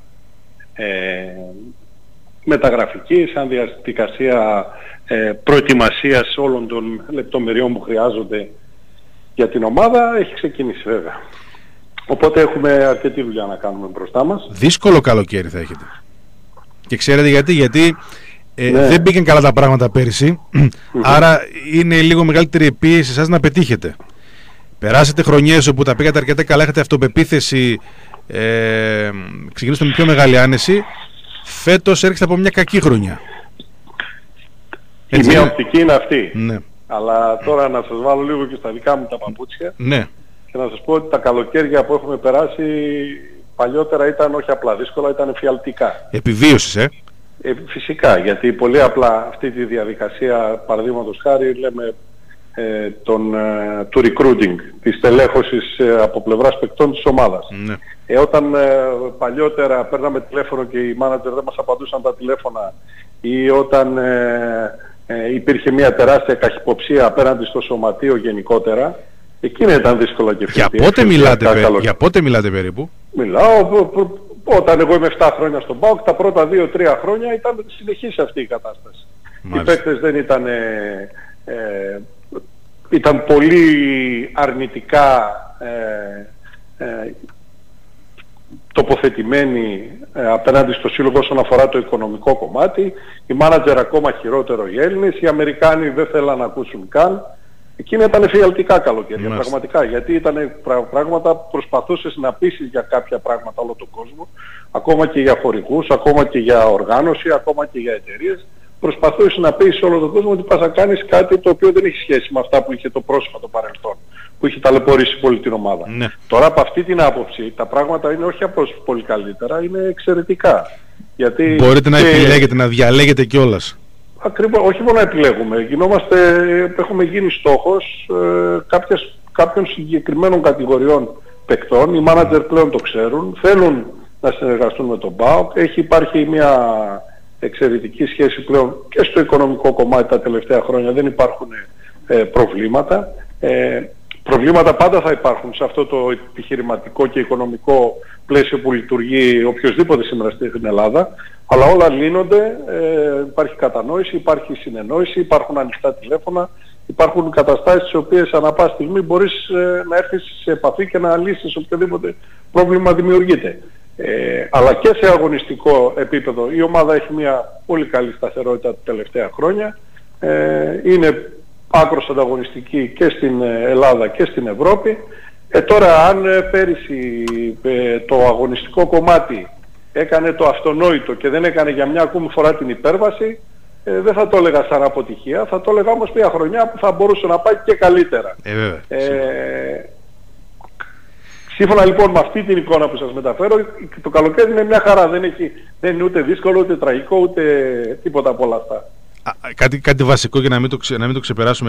μεταγραφική, σαν διαδικασία προετοιμασίας όλων των λεπτομεριών που χρειάζονται Για την ομάδα έχει ξεκινήσει βέβαια. Οπότε έχουμε αρκετή δουλειά να κάνουμε μπροστά μας. Δύσκολο καλοκαίρι θα έχετε. Και ξέρετε γιατί δεν πήγαν καλά τα πράγματα πέρυσι, άρα είναι λίγο μεγαλύτερη πίεση εσάς να πετύχετε. Περάσετε χρονιές όπου τα πήγατε αρκετά καλά, έχετε αυτοπεποίθηση, ξεκινήσατε με πιο μεγάλη άνεση. Φέτος έρχεστε από μια κακή χρονιά. Η μία οπτική είναι αυτή. Ναι. Αλλά τώρα να σας βάλω λίγο και στα δικά μου τα παπούτσια. Ναι. Και να σας πω ότι τα καλοκαίρια που έχουμε περάσει παλιότερα ήταν όχι απλά δύσκολα, ήταν εφιαλτικά. Επιβίωσης, Φυσικά, γιατί πολύ απλά αυτή τη διαδικασία, παραδείγματος χάρη, λέμε του recruiting, της τελέχωσης από πλευράς παικτών της ομάδας. Ναι. Όταν παλιότερα παίρναμε τηλέφωνο και οι μάνατζερ δεν μας απαντούσαν τα τηλέφωνα, ή όταν υπήρχε μια τεράστια καχυποψία απέναντι στο σωματείο γενικότερα, εκείνα ήταν δύσκολα και Για πότε μιλάτε περίπου? Μιλάω όταν εγώ είμαι 7 χρόνια στον ΠΑΟΚ, τα πρώτα 2-3 χρόνια ήταν συνεχής αυτή η κατάσταση. Μάλιστα. Οι παίκτες δεν ήταν πολύ αρνητικά τοποθετημένοι απέναντι στο σύλλογο όσον αφορά το οικονομικό κομμάτι. Οι μάνατζερ ακόμα χειρότερο οι Έλληνες, οι Αμερικάνοι δεν θέλαν να ακούσουν καν. Εκείνα ήταν εφιαλτικά καλοκαίρια, πραγματικά, γιατί ήταν πράγματα που προσπαθούσες να πείσεις για κάποια πράγματα όλο τον κόσμο, ακόμα και για χορηγούς, ακόμα και για οργάνωση, ακόμα και για εταιρείες. Προσπαθούσες να πείσεις όλο τον κόσμο ότι πας να κάνεις κάτι το οποίο δεν έχει σχέση με αυτά που είχε το πρόσφατο παρελθόν, που είχε ταλαιπωρήσει πολύ την ομάδα. Ναι. Τώρα από αυτή την άποψη τα πράγματα είναι όχι απλώς πολύ καλύτερα, είναι εξαιρετικά. Γιατί μπορείτε να επιλέγετε, να διαλέγετε κιόλας. Ακριβώς, όχι μόνο να επιλέγουμε. Έχουμε γίνει στόχος κάποιων συγκεκριμένων κατηγοριών παικτών. Οι μάνατζερ πλέον το ξέρουν, θέλουν να συνεργαστούν με τον ΠΑΟΚ. Υπάρχει μια εξαιρετική σχέση πλέον και στο οικονομικό κομμάτι τα τελευταία χρόνια. Δεν υπάρχουν προβλήματα. Προβλήματα πάντα θα υπάρχουν σε αυτό το επιχειρηματικό και οικονομικό πλαίσιο που λειτουργεί οποιοσδήποτε σήμερα στην Ελλάδα, αλλά όλα λύνονται, υπάρχει κατανόηση, υπάρχει συνεννόηση, υπάρχουν ανοιχτά τηλέφωνα, υπάρχουν καταστάσεις στις οποίες ανά πάση στιγμή μπορείς να έρθεις σε επαφή και να λύσεις οποιοδήποτε πρόβλημα δημιουργείται. Αλλά και σε αγωνιστικό επίπεδο η ομάδα έχει μια πολύ καλή σταθερότητα τα τελευταία χρόνια, είναι άκρως ανταγωνιστική και στην Ελλάδα και στην Ευρώπη. Τώρα αν πέρυσι το αγωνιστικό κομμάτι έκανε το αυτονόητο και δεν έκανε για μια ακόμη φορά την υπέρβαση, δεν θα το έλεγα σαν αποτυχία, θα το έλεγα όμως μια χρονιά που θα μπορούσε να πάει και καλύτερα. Σύμφωνα λοιπόν με αυτή την εικόνα που σας μεταφέρω, το καλοκαίρι είναι μια χαρά, δεν είναι ούτε δύσκολο, ούτε τραγικό, ούτε τίποτα από όλα αυτά. Κάτι βασικό για να μην το ξεπεράσουμε.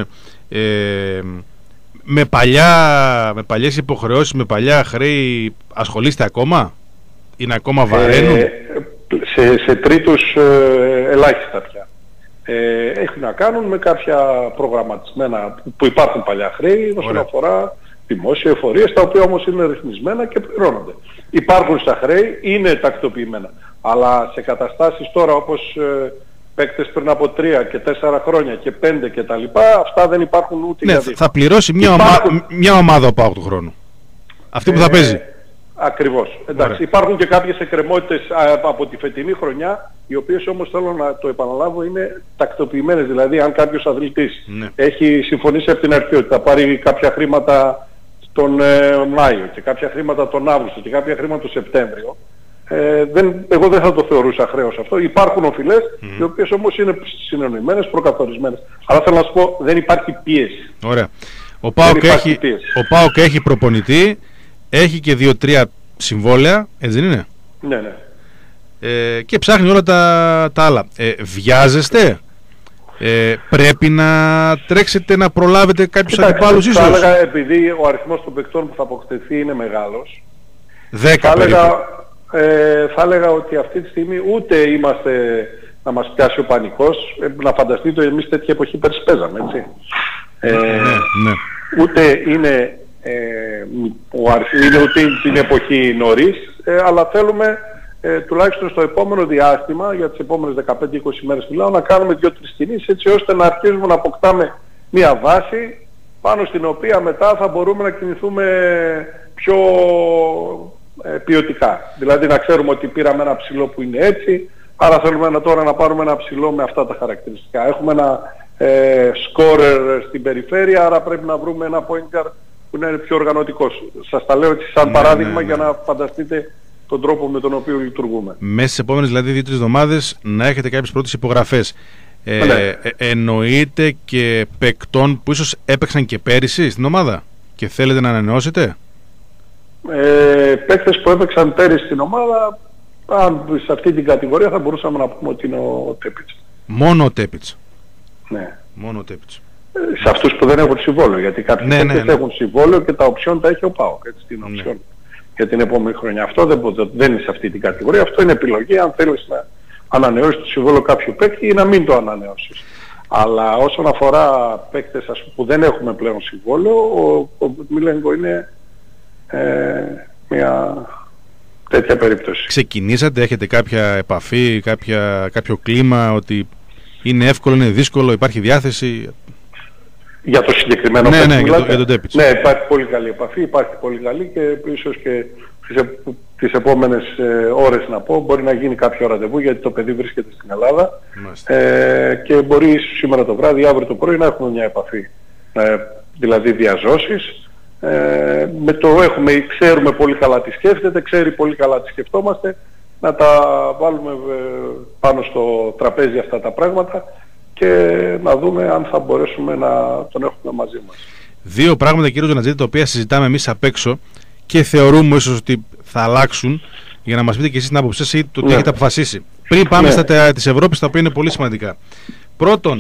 Με παλιές υποχρεώσεις, με παλιά χρέη ασχολείστε ακόμα? Είναι ακόμα βαραίνουν? Σε τρίτους ελάχιστα πια. Έχουν να κάνουν με κάποια προγραμματισμένα που υπάρχουν παλιά χρέη όσον αφορά δημόσια εφορίες, τα οποία όμως είναι ρυθμισμένα και πληρώνονται. Υπάρχουν στα χρέη, είναι τακτοποιημένα. Αλλά σε καταστάσεις τώρα όπως παίκτες πριν από 3 και 4 χρόνια και 5 και τα λοιπά, αυτά δεν υπάρχουν ούτε για δίχτυα. Θα πληρώσει μια ομάδα ο ΠΑΟΚ του χρόνου. Αυτή που θα παίζει. Ακριβώς. Εντάξει, υπάρχουν και κάποιες εκκρεμότητες από τη φετινή χρονιά, οι οποίες όμως θέλω να το επαναλάβω είναι τακτοποιημένες. Δηλαδή αν κάποιος αθλητής έχει συμφωνήσει από την αρχή ότι θα πάρει κάποια χρήματα τον Μάιο και κάποια χρήματα τον Αύγουστο και κάποια χρήματα τον Σεπτέμβριο, εγώ δεν θα το θεωρούσα χρέος αυτό. Υπάρχουν οφειλές, οι οποίες όμως είναι συνεννοημένες, προκαθορισμένες. Αλλά θέλω να σου πω, δεν υπάρχει πίεση. Ωραία. Ο ΠΑΟΚ έχει προπονητή, έχει και 2-3 συμβόλαια, έτσι δεν είναι? Ναι, ναι. Και ψάχνει όλα τα άλλα. Βιάζεστε? Πρέπει να τρέξετε να προλάβετε κάποιους αντιπάλους ίσως? Θα έλεγα, επειδή ο αριθμός των παικτών που θα αποκτηθεί είναι μεγάλος, 10 περίπου. Θα έλεγα ότι αυτή τη στιγμή ούτε είμαστε να μας πιάσει ο πανικός. Να φανταστείτε, εμείς τέτοια εποχή πέρσι παίζαμε, έτσι. Ναι. Ούτε είναι ούτε την εποχή νωρίς, αλλά θέλουμε τουλάχιστον στο επόμενο διάστημα, για τις επόμενες 15-20 μέρες μιλάω, να κάνουμε 2-3 κινήσεις έτσι ώστε να αρχίσουμε να αποκτάμε μια βάση πάνω στην οποία μετά θα μπορούμε να κινηθούμε πιο ποιοτικά. Δηλαδή να ξέρουμε ότι πήραμε ένα ψηλό που είναι έτσι, άρα θέλουμε τώρα να πάρουμε ένα ψηλό με αυτά τα χαρακτηριστικά. Έχουμε ένα scorer στην περιφέρεια, άρα πρέπει να βρούμε ένα point guard που είναι πιο οργανωτικός. Σας τα λέω έτσι σαν παράδειγμα για να φανταστείτε τον τρόπο με τον οποίο λειτουργούμε. Μέσα στις επόμενες δηλαδή 2-3 εβδομάδες να έχετε κάποιες πρώτες υπογραφές. Εννοείται και παικτών που ίσως έπαιξαν και πέρυσι στην ομάδα και θέλετε να ανανεώσετε? Παίκτες που έπαιξαν πέρυσι στην ομάδα, αν σε αυτή την κατηγορία θα μπορούσαμε να πούμε ότι είναι ο Τέπιτς. Μόνο ο Τέπιτς? Ναι. Μόνο ο Τέπιτς. Σε αυτούς που δεν έχουν συμβόλαιο, γιατί κάποιοι παίκτες έχουν συμβόλαιο και τα οψιόν τα έχει ο ΠΑΟΚ, έτσι, την οψιόν για την επόμενη χρονιά. Αυτό δεν είναι σε αυτή την κατηγορία, αυτό είναι επιλογή αν θέλεις να ανανεώσεις το συμβόλαιο κάποιου παίκτη ή να μην το ανανεώσεις. Αλλά όσον αφορά παίκτες που δεν έχουμε πλέον συμβόλαιο, ο Μίλενγκο είναι μια τέτοια περίπτωση. Ξεκινήσατε, έχετε κάποια επαφή, κάποιο κλίμα ότι είναι εύκολο, είναι δύσκολο, υπάρχει διάθεση? Για το συγκεκριμένο παίκτη? Ναι, για τον Τέπιτς. Ναι, υπάρχει πολύ καλή επαφή, υπάρχει πολύ καλή και ίσως και τις επόμενες ώρες να πω, μπορεί να γίνει κάποιο ραντεβού γιατί το παιδί βρίσκεται στην Ελλάδα και μπορεί σήμερα το βράδυ, αύριο το πρωί να έχουμε μια επαφή, δηλαδή διαζώσεις. Ξέρουμε πολύ καλά τι σκέφτεται, ξέρει πολύ καλά τι σκεφτόμαστε, να τα βάλουμε πάνω στο τραπέζι αυτά τα πράγματα και να δούμε αν θα μπορέσουμε να τον έχουμε μαζί μας. Δύο πράγματα, κύριο Τζανατζίδη, τα οποία συζητάμε εμείς απ' έξω και θεωρούμε ίσως ότι θα αλλάξουν, για να μας πείτε και εσείς την άποψή σας ή το τι έχετε αποφασίσει. Πριν πάμε στα της Ευρώπης, τα οποία είναι πολύ σημαντικά. Πρώτον,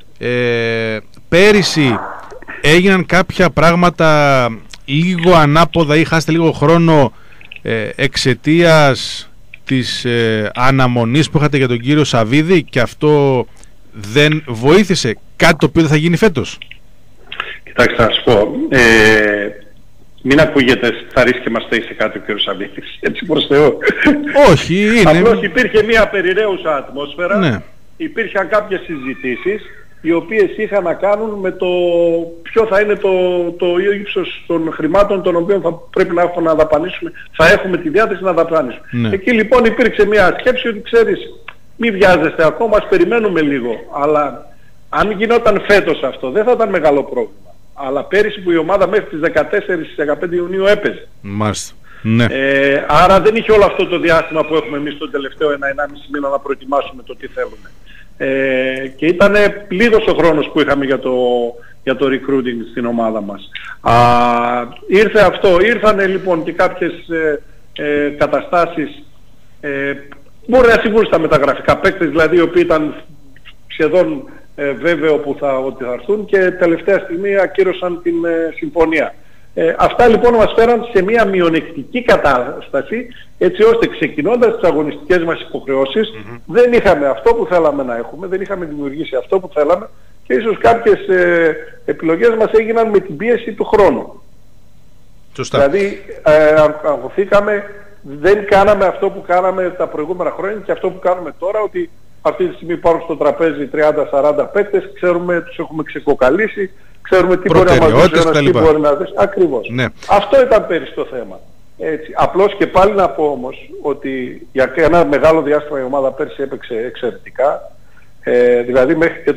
πέρυσι έγιναν κάποια πράγματα λίγο ανάποδα ή χάσετε λίγο χρόνο εξαιτίας της αναμονής που είχατε για τον κύριο Σαββίδη και αυτό δεν βοήθησε κάτι το οποίο δεν θα γίνει φέτος? Κοιτάξτε να σας πω, μην ακούγεται θα ρίσκει και μας θέει σε κάτι ο κύριος Σαββίδης, έτσι προς Θεό. Όχι, είναι. Απλώς υπήρχε μια περιραίουσα ατμόσφαιρα, ναι. Υπήρχαν κάποιες συζητήσεις οι οποίες είχαν να κάνουν με το ποιο θα είναι το ύψος των χρημάτων των οποίων θα πρέπει να δαπανίσουμε, θα έχουμε τη διάθεση να δαπανίσουμε. Ναι. Εκεί λοιπόν υπήρξε μια σκέψη ότι ξέρεις, μη βιάζεστε ακόμα, ας περιμένουμε λίγο. Αλλά αν γινόταν φέτος αυτό δεν θα ήταν μεγάλο πρόβλημα. Αλλά πέρυσι που η ομάδα μέχρι τις 14-15 Ιουνίου έπαιζε. Μάλιστα. Ναι. Άρα δεν είχε όλο αυτό το διάστημα που έχουμε εμείς τον τελευταίο 1-1,5 μήνα να προετοιμάσουμε το τι θέλουμε. Και ήταν λίγος ο χρόνος που είχαμε για το recruiting στην ομάδα μας. Ήρθε αυτό, ήρθαν λοιπόν και κάποιες καταστάσεις, μπορεί να συμβούν στα μεταγραφικά παίκτες, δηλαδή οι οποίοι ήταν σχεδόν βέβαιο ότι θα έρθουν και τελευταία στιγμή ακύρωσαν την συμφωνία. Αυτά λοιπόν μας φέραν σε μια μειονεκτική κατάσταση, έτσι ώστε ξεκινώντας τις αγωνιστικές μας υποχρεώσεις δεν είχαμε αυτό που θέλαμε να έχουμε, δεν είχαμε δημιουργήσει αυτό που θέλαμε και ίσως κάποιες επιλογές μας έγιναν με την πίεση του χρόνου. Σωστά. Δηλαδή αγχωθήκαμε, δεν κάναμε αυτό που κάναμε τα προηγούμενα χρόνια και αυτό που κάνουμε τώρα, ότι αυτή τη στιγμή υπάρχουν στο τραπέζι 30-40 παίκτες, ξέρουμε, τους έχουμε ξεκοκαλίσει, ξέρουμε τι μπορεί να μας δώσει ένας, τι μπορεί να δώσει. Ακριβώς. Ναι. Αυτό ήταν πέρυσι το θέμα. Έτσι. Απλώς και πάλι να πω όμως ότι για ένα μεγάλο διάστημα η ομάδα πέρυσι έπαιξε εξαιρετικά. Δηλαδή μέχρι και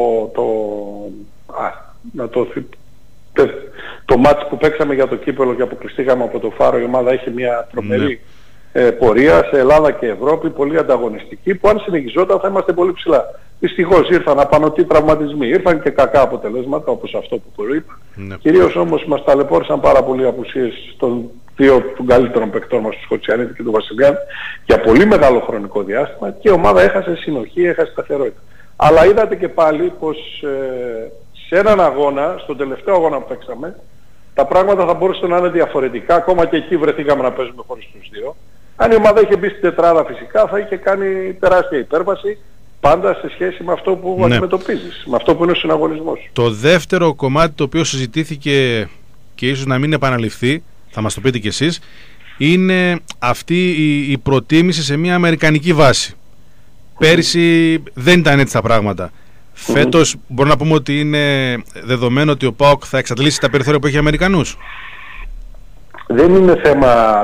το μάτς που παίξαμε για το κύπελλο και αποκλειστήκαμε από το Φάρο, η ομάδα είχε μια τρομερή πορεία σε Ελλάδα και Ευρώπη, πολύ ανταγωνιστική, που αν συνεχιζόταν θα είμαστε πολύ ψηλά. Δυστυχώς ήρθαν απανωτοί τραυματισμοί, ήρθαν και κακά αποτελέσματα όπως αυτό που προείπα. Ναι. Κυρίως όμως μας ταλαιπώρησαν πάρα πολλοί απουσίες των δύο των καλύτερων παικτών μας, του Σκοτσιανίτη και του Βασιλιάν, για πολύ μεγάλο χρονικό διάστημα και η ομάδα έχασε συνοχή, έχασε σταθερότητα. Αλλά είδατε και πάλι πως σε έναν αγώνα, στον τελευταίο αγώνα που παίξαμε, τα πράγματα θα μπορούσαν να είναι διαφορετικά, ακόμα και εκεί βρεθήκαμε να παίζουμε χωρίς τους δύο. Αν η ομάδα είχε μπει στην τετράδα φυσικά θα είχε κάνει τεράστια υπέρβαση, πάντα σε σχέση με αυτό που αντιμετωπίζεις, με αυτό που είναι ο συναγωνισμός. Το δεύτερο κομμάτι το οποίο συζητήθηκε και ίσως να μην επαναληφθεί, θα μας το πείτε κι εσείς, είναι αυτή η προτίμηση σε μια αμερικανική βάση. Πέρυσι δεν ήταν έτσι τα πράγματα. Φέτος μπορούμε να πούμε ότι είναι δεδομένο ότι ο ΠΑΟΚ θα εξαντλήσει τα περιθώρια που έχει Αμερικανούς. Δεν είναι θέμα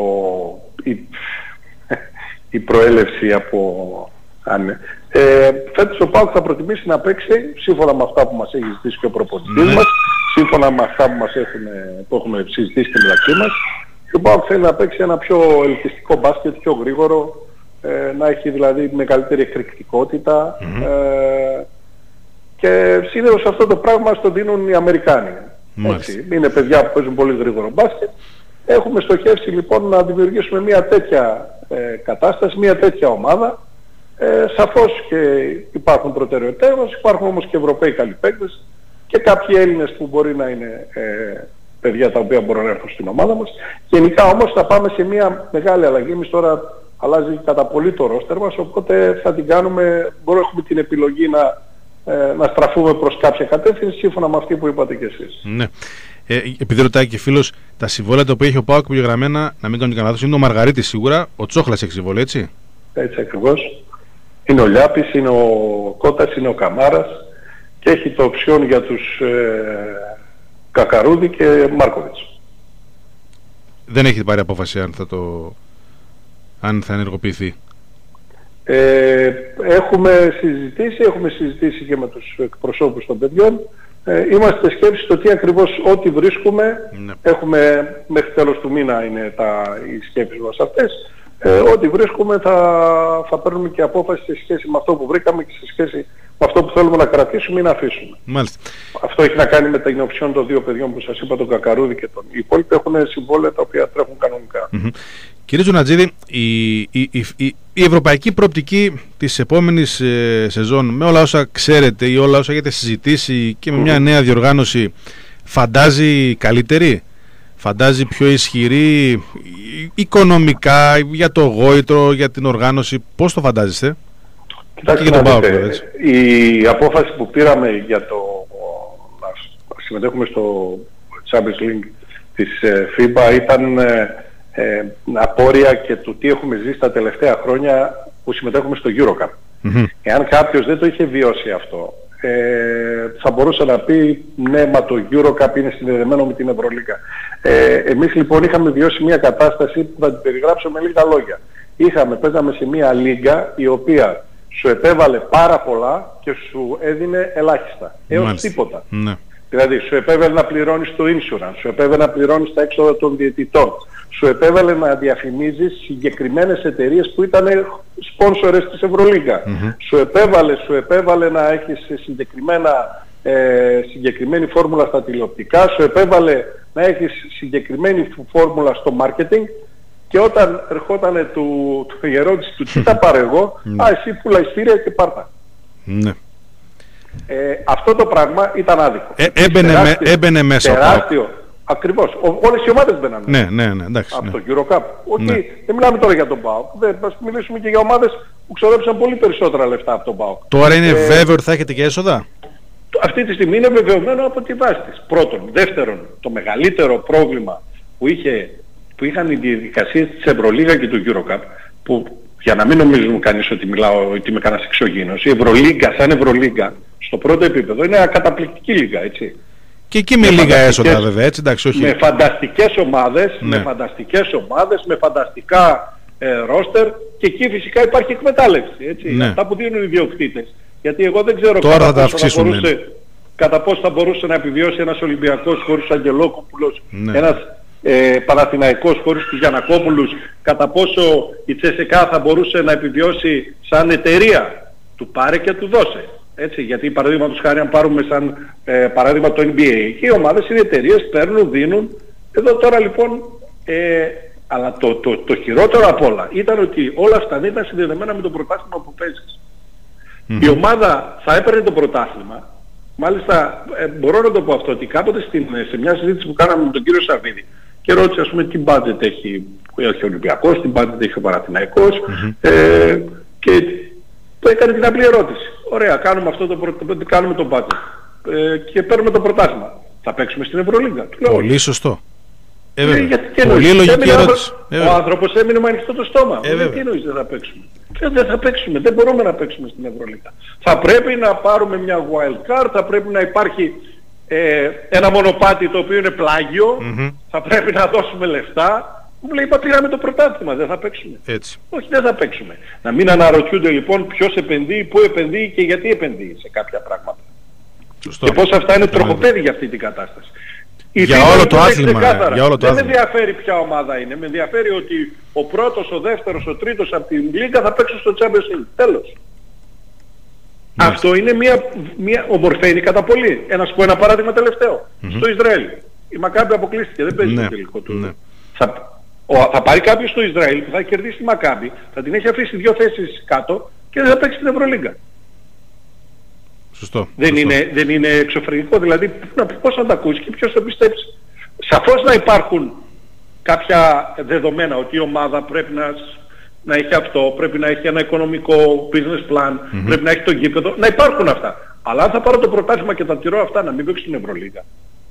η προέλευση από... φέτος ο ΠΑΟΚ θα προτιμήσει να παίξει σύμφωνα με αυτά που μας έχει ζητήσει και ο προπονητής μας, σύμφωνα με αυτά που έχουμε συζητήσει και μεταξύ μας. Και ο ΠΑΟΚ θέλει να παίξει ένα πιο ελκυστικό μπάσκετ, πιο γρήγορο, να έχει δηλαδή μεγαλύτερη εκρηκτικότητα, και συνήθως αυτό το πράγμα στο δίνουν οι Αμερικάνοι. Έτσι. Είναι παιδιά που παίζουν πολύ γρήγορο μπάσκετ. Έχουμε στοχεύσει λοιπόν να δημιουργήσουμε μια τέτοια κατάσταση, μια τέτοια ομάδα. Σαφώς και υπάρχουν προτεραιότητες, υπάρχουν όμως και Ευρωπαίοι καλοί παίκτες και κάποιοι Έλληνες που μπορεί να είναι παιδιά τα οποία μπορούν να έρθουν στην ομάδα μας. Γενικά όμως θα πάμε σε μια μεγάλη αλλαγή. Εμείς τώρα αλλάζει κατά πολύ το ρόστερ μας, οπότε θα την κάνουμε, έχουμε την επιλογή να στραφούμε προς κάποια κατεύθυνση σύμφωνα με αυτή που είπατε κι εσείς. Ναι. Επειδή ρωτάει και φίλος, τα συμβόλαια τα οποία έχει ο ΠΑΟΚ προγραμμένα, να μην κάνω κανένα λάθος, είναι ο Μαργαρίτης σίγουρα, ο Τσόχλας έχει συμβόλαιο, έτσι. Έτσι ακριβώς. Είναι ο Λιάπης, είναι ο Κώτας, είναι ο Καμάρας και έχει το οψιόν για τους Κακαρούδη και Μάρκοβιτς. Δεν έχει πάρει απόφαση αν θα ενεργοποιηθεί. Έχουμε συζητήσει και με τους εκπροσώπους των παιδιών. Είμαστε σκέψεις στο τι ακριβώς ό,τι βρίσκουμε, έχουμε μέχρι τέλος του μήνα είναι οι σκέψεις μας αυτές. Ό,τι βρίσκουμε θα παίρνουμε και απόφαση σε σχέση με αυτό που βρήκαμε και σε σχέση με αυτό που θέλουμε να κρατήσουμε ή να αφήσουμε. Μάλιστα. Αυτό έχει να κάνει με την οψιόν των δύο παιδιών που σας είπα, τον Κακαρούδη και τον. Οι υπόλοιποι έχουν συμβόλαια τα οποία τρέχουν κανονικά. Κύριε Τζουνατζίδη, η ευρωπαϊκή προοπτική της επόμενης σεζόν, με όλα όσα ξέρετε ή όλα όσα έχετε συζητήσει και με μια νέα διοργάνωση, φαντάζει καλύτερη, φαντάζει πιο ισχυρή οικονομικά, για το γόητρο, για την οργάνωση, πώς το φαντάζεστε? Κοιτάξτε, η απόφαση που πήραμε για να συμμετέχουμε στο Champions League της FIBA ήταν απόρρια και του τι έχουμε ζήσει τα τελευταία χρόνια που συμμετέχουμε στο EuroCup. Εάν κάποιος δεν το είχε βιώσει αυτό, θα μπορούσε να πει ναι, μα το EuroCup είναι συνδεδεμένο με την Ευρωλίγκα. Εμείς λοιπόν είχαμε βιώσει μια κατάσταση που θα την περιγράψω με λίγα λόγια. Παίζαμε σε μια λίγκα η οποία σου επέβαλε πάρα πολλά και σου έδινε ελάχιστα, έως τίποτα. Δηλαδή σου επέβαλε να πληρώνεις το insurance, σου επέβαλε να πληρώνεις τα έξοδα των διαιτητών, σου επέβαλε να διαφημίζεις συγκεκριμένες εταιρείες που ήταν σπόνσορες της Ευρωλίγκα. Σου επέβαλε να έχεις συγκεκριμένη φόρμουλα στα τηλεοπτικά, σου επέβαλε να έχεις συγκεκριμένη φόρμουλα στο marketing. Και όταν ερχόταν η ερώτηση του τι θα πάρω εγώ, εσύ πουλα ειστήρια και πάρτα. Ναι. Αυτό το πράγμα ήταν άδικο. Έμπαινε μέσα. Τεράστιο. Ακριβώς. Όλες οι ομάδες μπαίνανε. Ναι, εντάξει. Από το EuroCup. Όχι, δεν μιλάμε τώρα για τον ΠΑΟΚ. Ας μιλήσουμε και για ομάδες που ξοδέψαν πολύ περισσότερα λεφτά από τον ΠΑΟΚ. Τώρα είναι βέβαιο ότι θα έχετε και έσοδα? Αυτή τη στιγμή είναι βεβαιωμένο από τη βάση της. Πρώτον. Δεύτερον, το μεγαλύτερο πρόβλημα που είχαν οι διαδικασίες της Ευρωλίγα και του EuroCup, που για να μην νομίζουν κανείς ότι ότι είμαι κανένας εξωγήινος, η Ευρωλίγκα σαν Ευρωλίγκα στο πρώτο επίπεδο είναι καταπληκτική λίγα, έτσι. Και εκεί με λίγα έσοδα βέβαια, έτσι, εντάξει, όχι. Με φανταστικές ομάδες, με φανταστικά ρόστερ και εκεί φυσικά υπάρχει εκμετάλλευση, έτσι. Αυτά που δίνουν οι ιδιοκτήτες. Γιατί εγώ δεν ξέρω κατά πόσο θα μπορούσε να επιβιώσει ένας Ολυμπιακός χωρίς Αγγελόκοπουλος, ένας Παναθηναϊκός χωρίς τους Γιαννακόπουλους, κατά πόσο η Τσεσεκά θα μπορούσε να επιβιώσει σαν εταιρεία. Του πάρε και του δώσε. Έτσι, γιατί παραδείγματος χάρη αν πάρουμε σαν παράδειγμα το NBA, και οι ομάδες είναι εταιρείες, παίρνουν, δίνουν. Εδώ τώρα λοιπόν, αλλά το χειρότερο απ' όλα ήταν ότι όλα αυτά δεν ήταν συνδεδεμένα με το πρωτάθλημα που παίζεις. Η ομάδα θα έπαιρνε το πρωτάθλημα. Μάλιστα μπορώ να το πω αυτό, ότι κάποτε σε μια συζήτηση που κάναμε με τον κύριο Σαββίδη και ρώτησε ας πούμε τι budget έχει ο Ολυμπιακός, τι budget έχει ο Παναθηναϊκός, και το έκανε την απλή ερώτηση. Ωραία, κάνουμε κάνουμε το budget και παίρνουμε το πρωτάθλημα. Θα παίξουμε στην Ευρωλίγκα. Πολύ σωστό. Πολύ λογική ερώτηση. Ο άνθρωπος έμεινε με ανοιχτό το στόμα. Τι εννοείς δεν θα παίξουμε? Δεν θα παίξουμε, δεν μπορούμε να παίξουμε στην Ευρωλίγα. Θα πρέπει να πάρουμε μια wild card, θα πρέπει να υπάρχει ένα μονοπάτι το οποίο είναι πλάγιο, θα πρέπει να δώσουμε λεφτά. Μου λέει, πήραμε το πρωτάθλημα, δεν θα παίξουμε. Έτσι. Όχι, δεν θα παίξουμε. Να μην αναρωτιούνται λοιπόν ποιος επενδύει, πού επενδύει και γιατί επενδύει σε κάποια πράγματα. Σωστό. Και πώς αυτά είναι τροχοπέδι για αυτή την κατάσταση. Για όλο το άθλημα. Δεν με ενδιαφέρει ποια ομάδα είναι. Με ενδιαφέρει ότι ο πρώτος, ο δεύτερος, ο τρίτος από την Λίγκα θα παίξουν στο Champions League. Τέλος. Αυτό είναι μια ομορφαίνει κατά πολύ. Να σου πω ένα παράδειγμα τελευταίο. Στο Ισραήλ. Η Μακάμπι αποκλείστηκε. Δεν παίζει το τελικό του. Θα πάρει κάποιος στο Ισραήλ που θα κερδίσει τη Μακάμπι, θα την έχει αφήσει 2 θέσεις κάτω και δεν θα παίξει την Ευρωλίγκα. Σωστό. Δεν είναι εξωφρενικό, δηλαδή πώς θα τα ακούσει και ποιος θα πιστέψει. Σαφώς να υπάρχουν κάποια δεδομένα ότι η ομάδα πρέπει να έχει αυτό, πρέπει να έχει ένα οικονομικό business plan, πρέπει να έχει το γήπεδο, να υπάρχουν αυτά. Αλλά αν θα πάρω το πρωτάθλημα και τα τηρώ αυτά, να μην παίξω στην Ευρωλίγκα.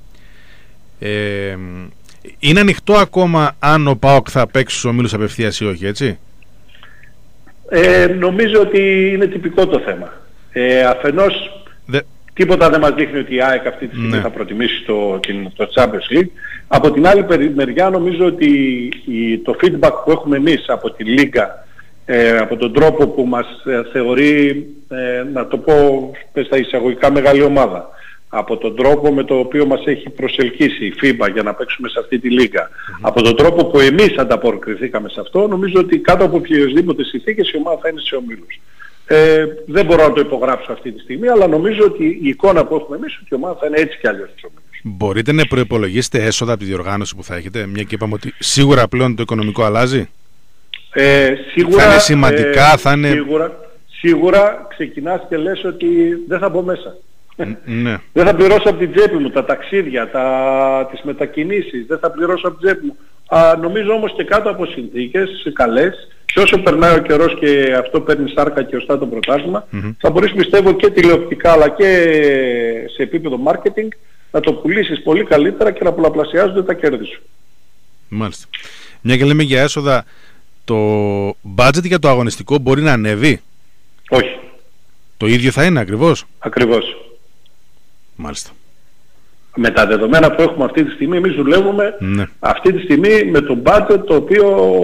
Είναι ανοιχτό ακόμα αν ο ΠΑΟΚ θα παίξει στους ομίλους απευθείας ή όχι, έτσι? Νομίζω ότι είναι τυπικό το θέμα. Αφενός τίποτα δεν μας δείχνει ότι η ΑΕΚ αυτή τη στιγμή θα προτιμήσει το Champions League. Από την άλλη μεριά νομίζω ότι το feedback που έχουμε εμείς από τη Λίγκα, από τον τρόπο που μας θεωρεί, να το πω στα εισαγωγικά, μεγάλη ομάδα, από τον τρόπο με το οποίο μας έχει προσελκύσει η FIBA για να παίξουμε σε αυτή τη λίγα, από τον τρόπο που εμείς ανταποκριθήκαμε σε αυτό, νομίζω ότι κάτω από οποιοσδήποτε συνθήκες η ομάδα θα είναι σε ομίλους. Δεν μπορώ να το υπογράψω αυτή τη στιγμή, αλλά νομίζω ότι η εικόνα που έχουμε εμείς ότι η ομάδα θα είναι έτσι κι αλλιώς στους ομίλους. Μπορείτε να προϋπολογίσετε έσοδα από τη διοργάνωση που θα έχετε, μια και είπαμε ότι σίγουρα πλέον το οικονομικό αλλάζει? Σίγουρα, θα είναι σημαντικά, θα είναι... Σίγουρα ξεκινάς και λες ότι δεν θα μπω μέσα. Ναι. Δεν θα πληρώσω από την τσέπη μου τα ταξίδια, τις μετακινήσεις, δεν θα πληρώσω από την τσέπη μου. Νομίζω όμως και κάτω από συνθήκες καλές, και όσο περνάει ο καιρός και αυτό παίρνει σάρκα και ωστά το πρωτάθλημα, θα μπορείς, πιστεύω, και τηλεοπτικά αλλά και σε επίπεδο marketing να το πουλήσεις πολύ καλύτερα και να πολλαπλασιάζονται τα κέρδη σου. Μάλιστα. Μια και λέμε για έσοδα, το budget για το αγωνιστικό μπορεί να ανέβει? Όχι. Το ίδιο θα είναι ακριβώς? Ακριβώς. Μάλιστα. Με τα δεδομένα που έχουμε αυτή τη στιγμή, εμείς δουλεύουμε αυτή τη στιγμή με το budget το οποίο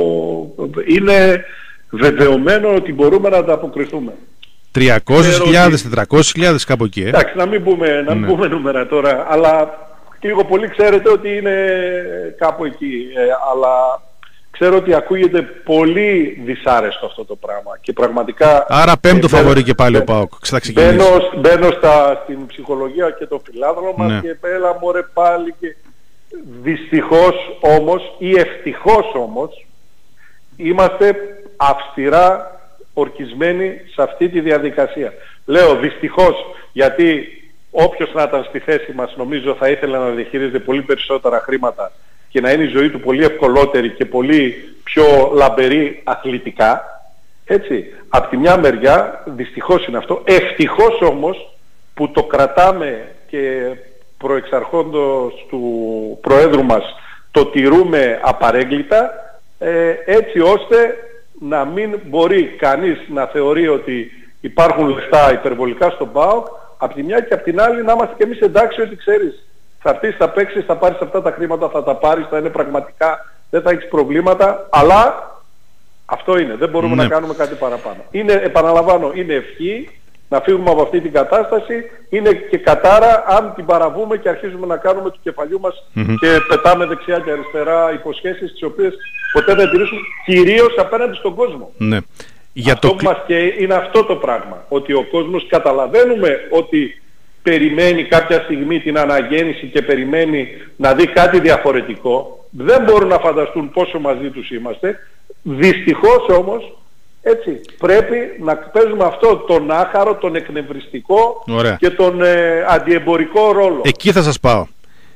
είναι βεβαιωμένο ότι μπορούμε να ανταποκριθούμε. 300.000, 400.000 κάπου εκεί. Εντάξει, να μην πούμε νούμερα τώρα, αλλά λίγο πολύ ξέρετε ότι είναι κάπου εκεί. Αλλά ξέρω ότι ακούγεται πολύ δυσάρεστο αυτό το πράγμα και πραγματικά... Άρα πέμπτο φαβορί και πάλι ο ΠΑΟΚ. Μπαίνω στην ψυχολογία και το φιλάδρο μας και έλα μωρέ πάλι και... Δυστυχώς όμως ή ευτυχώς όμως είμαστε αυστηρά ορκισμένοι σε αυτή τη διαδικασία. Λέω δυστυχώς γιατί όποιος να ήταν στη θέση μας νομίζω θα ήθελε να διαχειρίζεται πολύ περισσότερα χρήματα και να είναι η ζωή του πολύ ευκολότερη και πολύ πιο λαμπερή αθλητικά. Έτσι. Απ' τη μια μεριά δυστυχώς είναι αυτό. Ευτυχώς όμως που το κρατάμε και προεξαρχόντος του Προέδρου μας το τηρούμε απαρέγκλιτα, έτσι ώστε να μην μπορεί κανείς να θεωρεί ότι υπάρχουν λεφτά υπερβολικά στον ΠΑΟΚ, απ' τη μια και απ' την άλλη να είμαστε και εμείς εντάξει ότι ξέρεις, θα έρθεις, θα παίξεις, θα πάρεις αυτά τα χρήματα, θα τα πάρεις, θα είναι πραγματικά, δεν θα έχεις προβλήματα, αλλά αυτό είναι, δεν μπορούμε να κάνουμε κάτι παραπάνω. Είναι, επαναλαμβάνω, είναι ευχή να φύγουμε από αυτή την κατάσταση, είναι και κατάρα αν την παραβούμε και αρχίζουμε να κάνουμε του κεφαλιού μας και πετάμε δεξιά και αριστερά υποσχέσεις τις οποίες ποτέ δεν τηρήσουν, κυρίως απέναντι στον κόσμο. Ναι. Αυτό που μας και είναι αυτό το πράγμα, ότι ο κόσμος καταλαβαίνουμε ότι περιμένει κάποια στιγμή την αναγέννηση και περιμένει να δει κάτι διαφορετικό, δεν μπορούν να φανταστούν πόσο μαζί τους είμαστε, δυστυχώς όμως έτσι, πρέπει να παίζουμε αυτό τον άχαρο, τον εκνευριστικό και τον αντιεμπορικό ρόλο. Εκεί θα σας πάω.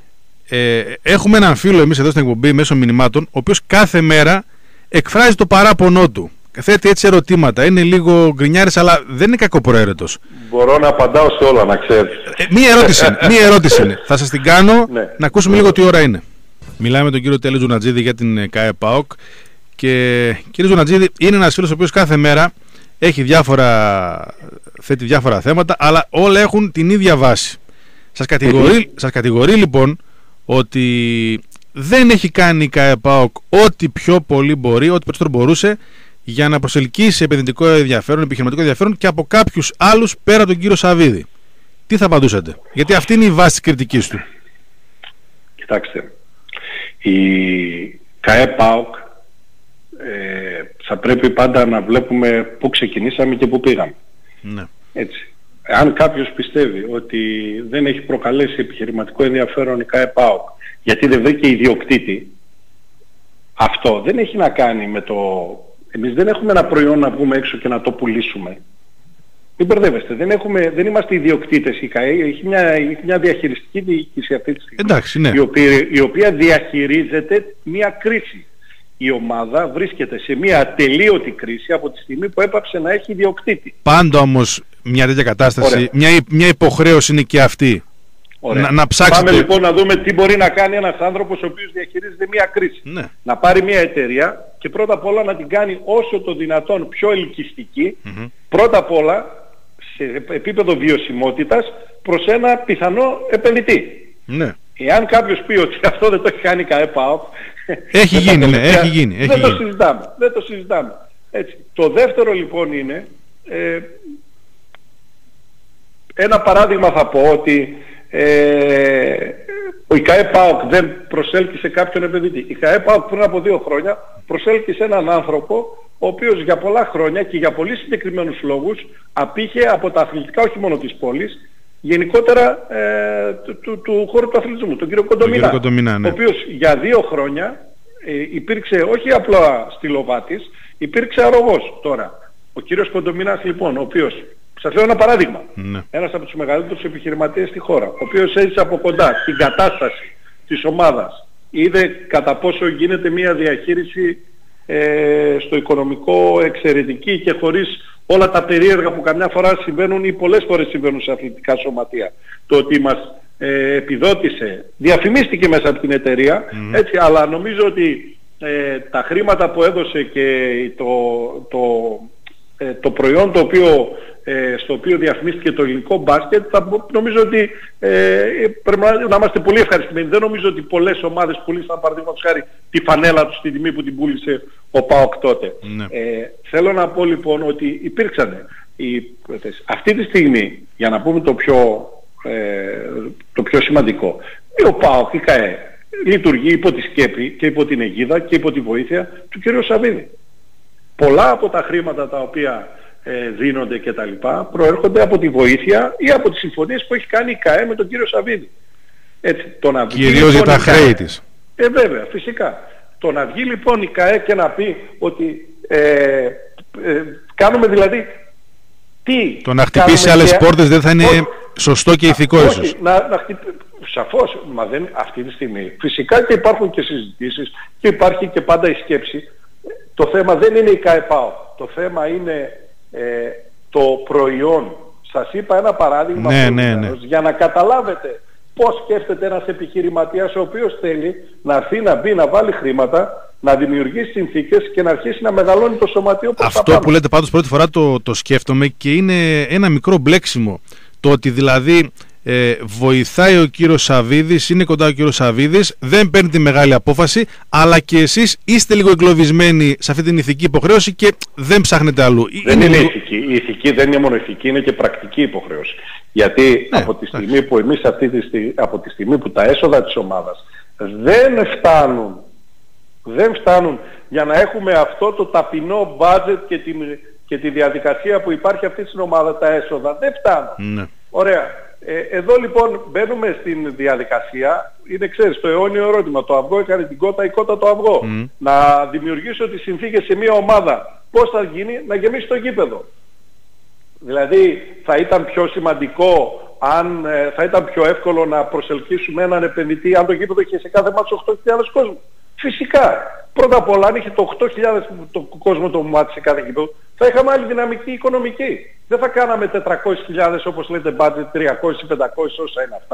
Έχουμε έναν φίλο εμείς εδώ στην εκπομπή μέσω μηνυμάτων, ο οποίος κάθε μέρα εκφράζει το παράπονό του. Θέτει έτσι ερωτήματα. Είναι λίγο γκρινιάρης, αλλά δεν είναι κακοπροαίρετος. Μπορώ να απαντάω σε όλα, να ξέρεις. Μία ερώτηση είναι. Θα σας την κάνω, να ακούσουμε λίγο τι ώρα είναι. Μιλάμε με τον κύριο Τέλη Τζουνατζίδη για την ΚΑΕ ΠΑΟΚ. Και κύριε Τζουνατζίδη, είναι ένας φίλος ο οποίος κάθε μέρα έχει θέτει διάφορα θέματα, αλλά όλα έχουν την ίδια βάση. Σας κατηγορεί λοιπόν ότι δεν έχει κάνει η ΚΑΕ ΠΑΟΚ ό,τι πιο πολύ μπορεί, ό,τι περισσότερο μπορούσε για να προσελκύσει επενδυτικό ενδιαφέρον, επιχειρηματικό ενδιαφέρον και από κάποιους άλλους πέρα τον κύριο Σαββίδη. Τι θα απαντούσατε? Γιατί αυτή είναι η βάση της κριτικής του. Κοιτάξτε, η ΚΑΕ ΠΑΟΚ θα πρέπει πάντα να βλέπουμε πού ξεκινήσαμε και πού πήγαμε. Ναι. Έτσι. Αν κάποιος πιστεύει ότι δεν έχει προκαλέσει επιχειρηματικό ενδιαφέρον η ΚΑΕ ΠΑΟΚ γιατί δεν βρήκε ιδιοκτήτη, αυτό δεν έχει να κάνει με το... Εμείς δεν έχουμε ένα προϊόν να βγούμε έξω και να το πουλήσουμε. Μην μπερδεύεστε, δεν είμαστε ιδιοκτήτες. Η ΚΑΕ έχει μια διαχειριστική διοίκηση αυτή τη στιγμή. Εντάξει, ναι. η οποία διαχειρίζεται μια κρίση. Η ομάδα βρίσκεται σε μια ατελείωτη κρίση από τη στιγμή που έπαψε να έχει ιδιοκτήτη. Πάντα όμως μια τέτοια κατάσταση, μια υποχρέωση είναι και αυτή. Να ψάξετε. Πάμε λοιπόν να δούμε τι μπορεί να κάνει ένας άνθρωπος ο οποίος διαχειρίζεται μια κρίση. Ναι. Να πάρει μια εταιρεία και πρώτα απ' όλα να την κάνει όσο το δυνατόν πιο ελκυστική, πρώτα απ' όλα σε επίπεδο βιωσιμότητας προς ένα πιθανό επενδυτή. Ναι. Εάν κάποιος πει ότι αυτό δεν το έχει κάνει η ΚΑΕ ΠΑΟΚ, έχει γίνει. Δεν το συζητάμε. Έτσι. Το δεύτερο λοιπόν είναι, ένα παράδειγμα θα πω ότι η ΚΑΕ ΠΑΟΚ δεν προσέλκυσε κάποιον επενδυτή. Η ΚΑΕ ΠΑΟΚ πριν από 2 χρόνια προσέλκυσε έναν άνθρωπο ο οποίος για πολλά χρόνια και για πολύ συγκεκριμένους λόγους απήχε από τα αθλητικά όχι μόνο της πόλης, γενικότερα του χώρου του αθλητισμού, τον κύριο Κοντομινά, ναι. Ο οποίος για 2 χρόνια υπήρξε όχι απλά στυλοβάτης, υπήρξε αρρωγός. Τώρα, ο κύριος Κοντομινάς λοιπόν, ο οποίος, σας λέω ένα παράδειγμα, ένας από τους μεγαλύτερους επιχειρηματίες στη χώρα, ο οποίος έζησε από κοντά την κατάσταση της ομάδας, είδε κατά πόσο γίνεται μια διαχείριση στο οικονομικό εξαιρετική και χωρίς όλα τα περίεργα που καμιά φορά συμβαίνουν ή πολλές φορές συμβαίνουν σε αθλητικά σωματεία. Το ότι μας επιδότησε, διαφημίστηκε μέσα από την εταιρεία, έτσι, αλλά νομίζω ότι τα χρήματα που έδωσε και το προϊόν το οποίο, στο οποίο διαφημίστηκε το ελληνικό μπάσκετ, νομίζω ότι πρέπει να είμαστε πολύ ευχαριστημένοι. Δεν νομίζω ότι πολλές ομάδες πουλήσαν παραδείγματος χάρη τη φανέλα τους στη τιμή που την πούλησε ο ΠΑΟΚ τότε. Θέλω να πω λοιπόν ότι υπήρξαν αυτή τη στιγμή, για να πούμε το πιο σημαντικό, ο ΠΑΟΚ, η ΚΑΕ, λειτουργεί υπό τη σκέπη και υπό την αιγίδα και υπό τη βοήθεια του κ. Σαββίδη. Πολλά από τα χρήματα τα οποία δίνονται και τα λοιπά προέρχονται από τη βοήθεια ή από τις συμφωνίες που έχει κάνει η ΚΑΕ με τον κύριο Σαββίδη. Έτσι, κυρίως για τα χρέη της. Βέβαια, φυσικά. Το να βγει λοιπόν η ΚΑΕ και να πει ότι κάνουμε δηλαδή τι... Το να χτυπήσει άλλες πόρτες δεν θα είναι σωστό και ηθικό ίσως. Σαφώς, μα δεν αυτή τη στιγμή. Φυσικά και υπάρχουν και συζητήσεις και υπάρχει και πάντα η σκέψη. Το θέμα δεν είναι η ΚΑΕ ΠΑΟΚ. Το θέμα είναι το προϊόν. Σας είπα ένα παράδειγμα για να καταλάβετε πώς σκέφτεται ένας επιχειρηματίας ο οποίος θέλει να έρθει να μπει, να βάλει χρήματα, να δημιουργήσει συνθήκες και να αρχίσει να μεγαλώνει το σωματείο προς τα πάνω. Αυτό που λέτε πάντως πρώτη φορά το σκέφτομαι και είναι ένα μικρό μπλέξιμο. Το ότι δηλαδή βοηθάει ο κύριος Σαββίδης, είναι κοντά ο κύριος Σαββίδης, δεν παίρνει τη μεγάλη απόφαση, αλλά και εσείς είστε λίγο εγκλωβισμένοι σε αυτή την ηθική υποχρέωση και δεν ψάχνετε αλλού. Δεν είναι ηθική. Η ηθική δεν είναι μόνο ηθική, είναι και πρακτική υποχρέωση. Γιατί από τη στιγμή που εμείς από τη στιγμή που τα έσοδα της ομάδας δεν φτάνουν για να έχουμε αυτό το ταπεινό budget και τη διαδικασία που υπάρχει αυτή στην ομάδα, τα έσοδα δεν φτάνουν. Ωραία. Εδώ λοιπόν μπαίνουμε στην διαδικασία, είναι ξέρεις το αιώνιο ερώτημα, το αυγό έκανε την κότα, η κότα το αυγό. Να δημιουργήσω τις συνθήκες σε μια ομάδα, πώς θα γίνει, να γεμίσει το γήπεδο. Δηλαδή θα ήταν πιο σημαντικό, θα ήταν πιο εύκολο να προσελκύσουμε έναν επενδυτή αν το γήπεδο είχε σε κάθε μάτσο 8.000 κόσμο. Φυσικά. Πρώτα απ' όλα αν είχε το 8.000 το κόσμο το μάτι σε κάθε γήπεδο, θα είχαμε άλλη δυναμική οικονομική. Δεν θα κάναμε 400.000 όπως λέτε budget, 300 ή 500 όσα είναι αυτά.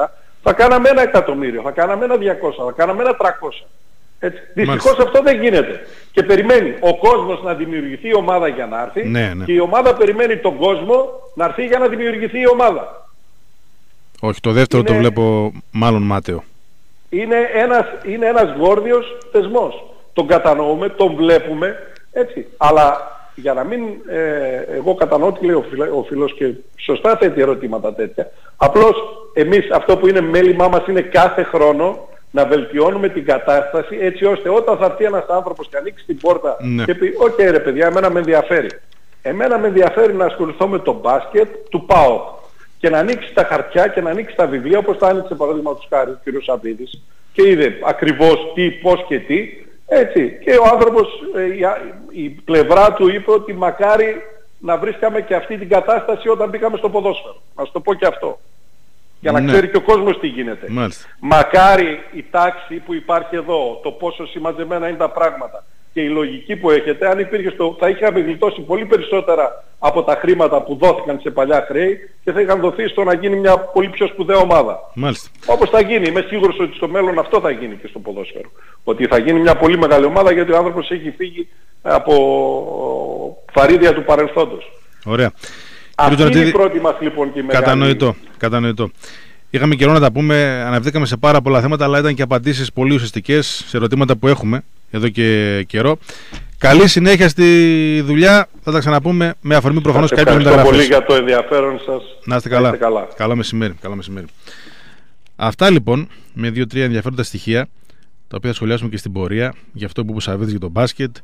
Θα κάναμε 1 εκατομμύριο, θα κάναμε 1.200.000, θα κάναμε 1.300.000. Δυστυχώς αυτό δεν γίνεται. Και περιμένει ο κόσμος να δημιουργηθεί η ομάδα για να έρθει, και η ομάδα περιμένει τον κόσμο να έρθει για να δημιουργηθεί η ομάδα. Όχι, το δεύτερο το βλέπω μάλλον μάταιο. Είναι ένας γόρδιος θεσμός. Τον κατανοούμε, τον βλέπουμε, έτσι. Αλλά για να μην... εγώ κατανοώ τι λέει ο φίλος και σωστά θέτει ερωτήματα τέτοια. Απλώς εμείς αυτό που είναι μέλημά μας είναι κάθε χρόνο να βελτιώνουμε την κατάσταση, έτσι ώστε όταν θα έρθει ένας άνθρωπος και ανοίξει την πόρτα και πει «ΟΚ ρε παιδιά, εμένα με ενδιαφέρει. Εμένα με ενδιαφέρει να ασχοληθώ με το μπάσκετ του ΠΑΟΚ». Και να ανοίξει τα χαρτιά και να ανοίξει τα βιβλία, όπως τα άνοιξε παραδείγματος χάρη ο κ. Σαββίδης, και είδε ακριβώς τι, πώς και τι, έτσι. Και ο άνθρωπος, η πλευρά του είπε ότι μακάρι να βρίσκαμε και αυτή την κατάσταση όταν μπήκαμε στο ποδόσφαιρο. Να σου το πω και αυτό. Για να ξέρει και ο κόσμος τι γίνεται. Μάλιστα. Μακάρι η τάξη που υπάρχει εδώ, το πόσο συμμαζεμένα είναι τα πράγματα και η λογική που έχετε, αν υπήρχε θα είχαμε γλιτώσει πολύ περισσότερα από τα χρήματα που δόθηκαν σε παλιά χρέη και θα είχαν δοθεί στο να γίνει μια πολύ πιο σπουδαία ομάδα. Μάλιστα. Όπως θα γίνει. Είμαι σίγουρος ότι στο μέλλον αυτό θα γίνει και στο ποδόσφαιρο. Ότι θα γίνει μια πολύ μεγάλη ομάδα, γιατί ο άνθρωπος έχει φύγει από φαρίδια του παρελθόντος. Ωραία. Αυτή είναι η πρώτη μας λοιπόν και η μεγάλη. Κατανοητό. Είχαμε καιρό να τα πούμε, αναφερθήκαμε σε πάρα πολλά θέματα, αλλά ήταν και απαντήσεις πολύ ουσιαστικές σε ερωτήματα που έχουμε εδώ και καιρό. Καλή συνέχεια στη δουλειά. Θα τα ξαναπούμε με αφορμή προφανώς κάποιες μεταγραφές. Ευχαριστώ πολύ για το ενδιαφέρον σας. Να είστε καλά. Καλό μεσημέρι. Αυτά λοιπόν με 2-3 ενδιαφέροντα στοιχεία, τα οποία θα σχολιάσουμε και στην πορεία, για αυτό που είπε ο Σαββίδης για το μπάσκετ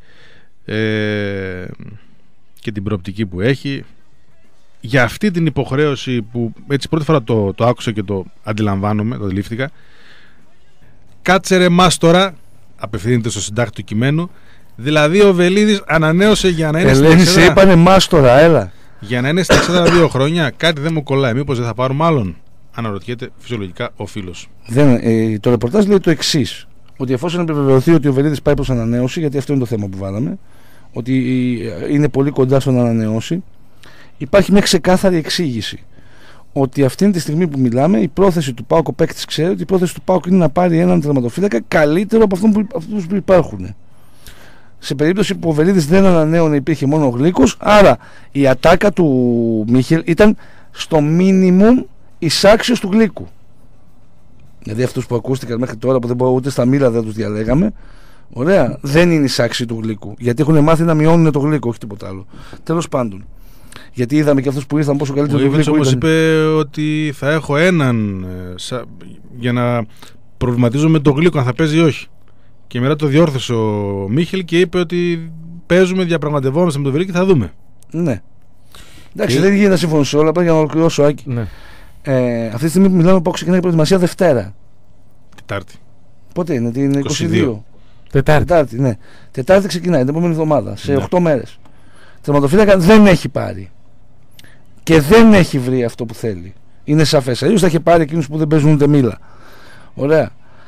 και την προοπτική που έχει. Για αυτή την υποχρέωση που έτσι πρώτη φορά το άκουσα και το αντιλαμβάνομαι, το αντιλήφθηκα. Κάτσε ρε μάστορα, απευθύνεται στο συντάκτη του κειμένου. Δηλαδή ο Βελίδης ανανέωσε για να είναι στην εξέδρα. Σε είπανε μάστορα, έλα. Για να είναι στην εξέδρα 2 χρόνια. Κάτι δεν μου κολλάει. Μήπως δεν θα πάρουμε άλλον? Αναρωτιέται φυσιολογικά ο φίλος. Το ρεπορτάζ λέει το εξής: ότι εφόσον επιβεβαιωθεί ότι ο Βελίδης πάει προς ανανέωση, γιατί αυτό είναι το θέμα που βάλαμε, ότι είναι πολύ κοντά στο να ανανεώσει, υπάρχει μια ξεκάθαρη εξήγηση. Ότι αυτή τη στιγμή που μιλάμε, η πρόθεση του ΠΑΟΚ, ο παίκτης ξέρει ότι η πρόθεση του ΠΑΟΚ είναι να πάρει έναν τερματοφύλακα καλύτερο από αυτούς που υπάρχουν. Σε περίπτωση που ο Βελίδης δεν ανανέωνε, υπήρχε μόνο ο Γλίκος, άρα η ατάκα του Μίχελ ήταν στο μίνιμουμ εισάξιος του Γλίκου. Δηλαδή αυτούς που ακούστηκαν μέχρι τώρα, που δεν μπορώ ούτε στα μήλα δεν τους διαλέγαμε, ωραία, δεν είναι εισάξιοι του Γλίκου. Γιατί έχουν μάθει να μειώνουν το Γλίκο, όχι τίποτα άλλο. Τέλος πάντων. Γιατί είδαμε και αυτούς που ήρθαν πόσο καλύτερο το Γλίκο. Όμως είπε ότι θα έχω έναν για να προβληματίζομαι το Γλίκο αν θα παίζει ή όχι. Και μετά το διόρθωσε ο Μίχελ και είπε ότι παίζουμε, διαπραγματευόμαστε με τον Βελίδη και θα δούμε. Ναι. Εντάξει, δεν γίνεται να συμφωνήσω σε όλα, απλά για να ολοκληρώσω, Άκη. Ναι. Αυτή τη στιγμή που μιλάμε, πάω ξεκινάει η προετοιμασία Δευτέρα. Τετάρτη. Πότε είναι, την 22. Τετάρτη, ναι. Τετάρτη ξεκινάει, την επόμενη εβδομάδα, σε 8 μέρες. Τερματοφύλακα δεν έχει πάρει. Και δεν έχει βρει αυτό που θέλει. Είναι σαφές. Αλλιώς θα είχε πάρει εκείνους που δεν παίζουν ούτε μήλα. Ωραία.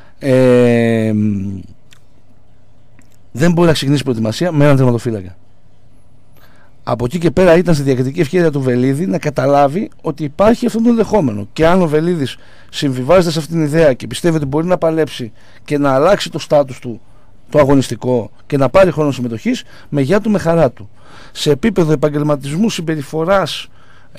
Δεν μπορεί να ξεκινήσει προετοιμασία με έναν τερματοφύλακα. Από εκεί και πέρα ήταν στη διακριτική ευχέρεια του Βελίδη να καταλάβει ότι υπάρχει αυτό το ενδεχόμενο. Και αν ο Βελίδης συμβιβάζεται σε αυτήν την ιδέα και πιστεύει ότι μπορεί να παλέψει και να αλλάξει το στάτους του, το αγωνιστικό, και να πάρει χρόνο συμμετοχής, με γεια του, με χαρά του. Σε επίπεδο επαγγελματισμού, συμπεριφοράς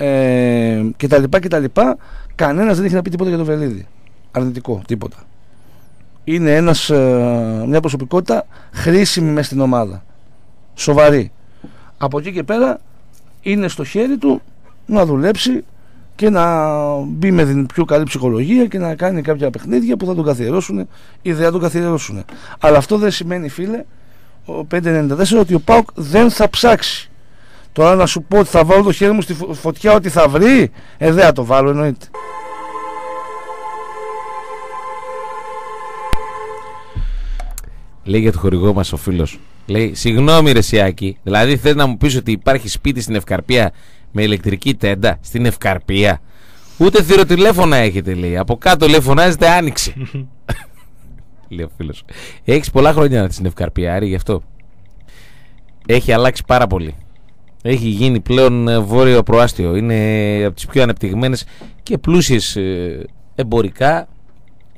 κτλ. Κανένας δεν έχει να πει τίποτα για τον Βελίδη. Αρνητικό, τίποτα. Είναι μια προσωπικότητα χρήσιμη μες στην ομάδα. Σοβαρή. Από εκεί και πέρα είναι στο χέρι του να δουλέψει και να μπει με την πιο καλή ψυχολογία και να κάνει κάποια παιχνίδια που θα τον καθιερώσουν ή δεν θα τον καθιερώσουν. Αλλά αυτό δεν σημαίνει, φίλε, ο 594, ότι ο ΠΑΟΚ δεν θα ψάξει. Τώρα να σου πω ότι θα βάλω το χέρι μου στη φωτιά ότι θα βρει, δεν θα το βάλω, εννοείται. Λέει για το χορηγό μας ο φίλος. Λέει, συγγνώμη ρε Σιάκη, δηλαδή θες να μου πεις ότι υπάρχει σπίτι στην Ευκαρπία με ηλεκτρική τέντα? Στην Ευκαρπία? Ούτε θηροτηλέφωνα έχετε, λέει. Από κάτω λέει φωνάζετε άνοιξη. Λέει ο φίλος. Έχεις πολλά χρόνια στην Ευκαρπία, Άρη, γι' αυτό. Έχει αλλάξει πάρα πολύ. Έχει γίνει πλέον βόρειο προάστιο. Είναι από τις πιο ανεπτυγμένες και πλούσιες εμπορικά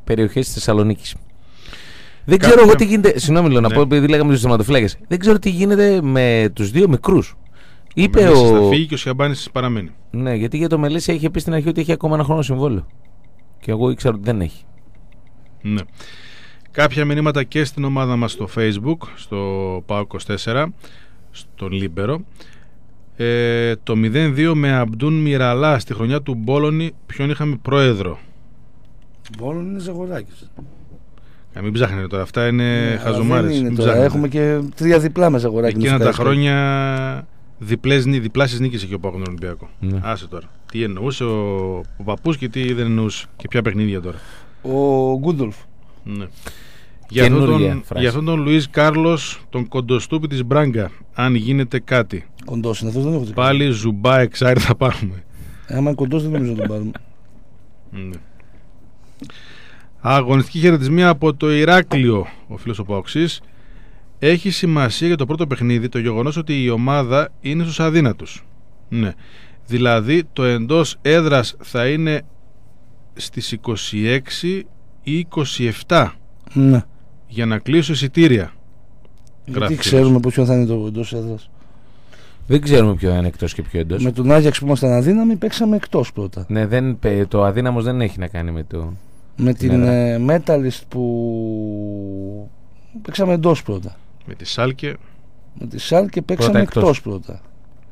περιοχές της Θεσσαλονίκης. Δεν ξέρω εγώ τι γίνεται. Συγγνώμη, να πω, επειδή λέγαμε τους τερματοφύλακες. Δεν ξέρω τι γίνεται με τους δύο μικρούς. Είπε ο Μελίσης θα φύγει και ο Σιαμπάνης παραμένει. Ναι, γιατί για το Μελίσια είχε πει στην αρχή ότι έχει ακόμα ένα χρόνο συμβόλαιο. Και εγώ ήξερα ότι δεν έχει. Ναι. Κάποια μηνύματα και στην ομάδα μας στο Facebook, στο ΠΑΟΚ24, στον Λίμπερο. Το 0-2 με Αμπντούν Μιραλά στη χρονιά του Μπόλονι, ποιον είχαμε πρόεδρο? Μπόλονι είναι Ζαγοράκης. Μην ψάχνετε τώρα, αυτά είναι χαζομάρες. Έχουμε και 3 διπλά με Ζαγοράκη. Εκείνα τα χρόνια διπλάσεις νίκες είχε ο ΠΑΟΚ τον Ολυμπιακό. Άσε τώρα. Τι εννοούσε ο παππούς και τι δεν εννοούσε. Και ποια παιχνίδια τώρα. Ο Γκούντολφ. Ναι. Για αυτόν τον Λουίς Κάρλος, τον κοντοστούπι της Μπράγκα, αν γίνεται κάτι. Κοντός είναι αυτός, δεν έχω δει. Πάλι ζουμπά εξάρι θα πάρουμε. Άμα είναι κοντός δεν νομίζω να τον πάρουμε. Ναι. Αγωνιστική χαιρετισμία από το Ηράκλειο, ο φίλος ο Παοξής. Έχει σημασία για το πρώτο παιχνίδι το γεγονός ότι η ομάδα είναι στους αδύνατους. Ναι. Δηλαδή το εντός έδρας θα είναι στις 26 ή 27. Ναι. Για να κλείσω εισιτήρια. Γιατί ξέρουμε ποιο θα είναι το εντός έδρας? Δεν ξέρουμε ποιο είναι εκτός και ποιο εντός. Με τον Άγιαξ που ήμασταν αδύναμοι παίξαμε εκτός πρώτα. Ναι, το αδύναμος δεν έχει να κάνει με το... Με την Metalist που παίξαμε εντός πρώτα. Με τη Σάλκε. Με τη Σάλκε παίξαμε εκτός πρώτα.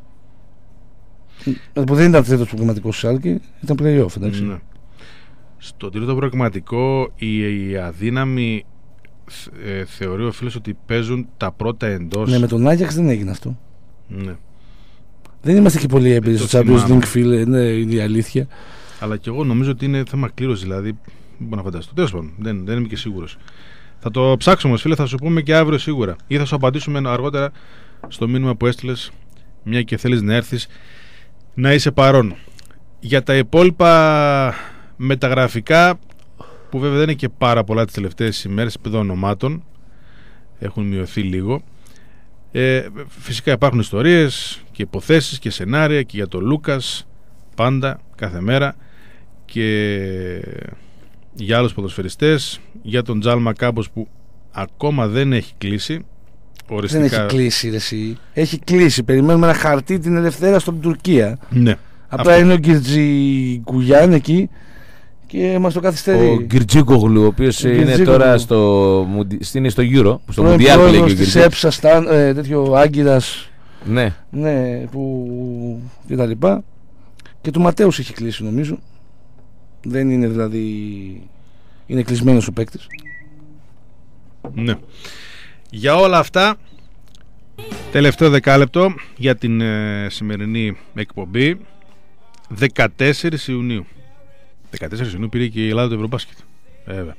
Που δεν ήταν τρίτος προγραμματικός Σάλκε, ήταν play-off, εντάξει. Ναι. Στο τρίτο προγραμματικό οι αδύναμοι θεωρεί ο φίλος ότι παίζουν τα πρώτα εντός. Ναι, με τον Άγιαξ δεν έγινε αυτό. Ναι. Δεν είμαστε και πολύ έμπειροι στο Champions League, φίλε, είναι η αλήθεια. Αλλά και εγώ νομίζω ότι είναι θέμα κλήρωση, δηλαδή. Δεν μπορώ να φανταστώ. Τέλος πάντων, δεν είμαι και σίγουρος. Θα το ψάξω όμως, φίλε, θα σου πούμε και αύριο σίγουρα. Ή θα σου απαντήσουμε αργότερα στο μήνυμα που έστειλες, μια και θέλεις να έρθεις να είσαι παρόν. Για τα υπόλοιπα μεταγραφικά, που βέβαια δεν είναι και πάρα πολλά τις τελευταίες ημέρες, επίπεδο ονομάτων, έχουν μειωθεί λίγο. Φυσικά υπάρχουν ιστορίες και υποθέσεις και σενάρια και για τον Λούκας, πάντα, κάθε μέρα, και για άλλους ποδοσφαιριστές, για τον Τζάλμα Κάμπος που ακόμα δεν έχει κλείσει οριστικά. Δεν έχει κλείσει, ρε εσύ. Έχει κλείσει, περιμένουμε ένα χαρτί την Ελευθέρα στην Τουρκία. Ναι. Απλά είναι ο Γκυρτζι Κουγιάν εκεί και μας το καθυστερεί. Ο Γκυρτζίκογλου, ο οποίος είναι τώρα στο Euro, στο Μουντιάλ που λέει και ο Γκυρτζί. Σέψα, τέτοιο Άγκυρας. Ναι. Ναι, που και τα λοιπά. Και του Ματέους έχει κλείσει νομίζω. Δεν είναι δηλαδή, είναι κλεισμένος ο παίκτης. Ναι. Για όλα αυτά, τελευταίο δεκάλεπτο για την σημερινή εκπομπή. 14 Ιουνίου 14 Ιουνίου πήρε και η Ελλάδα το Ευρωμπάσκετ. Βέβαια.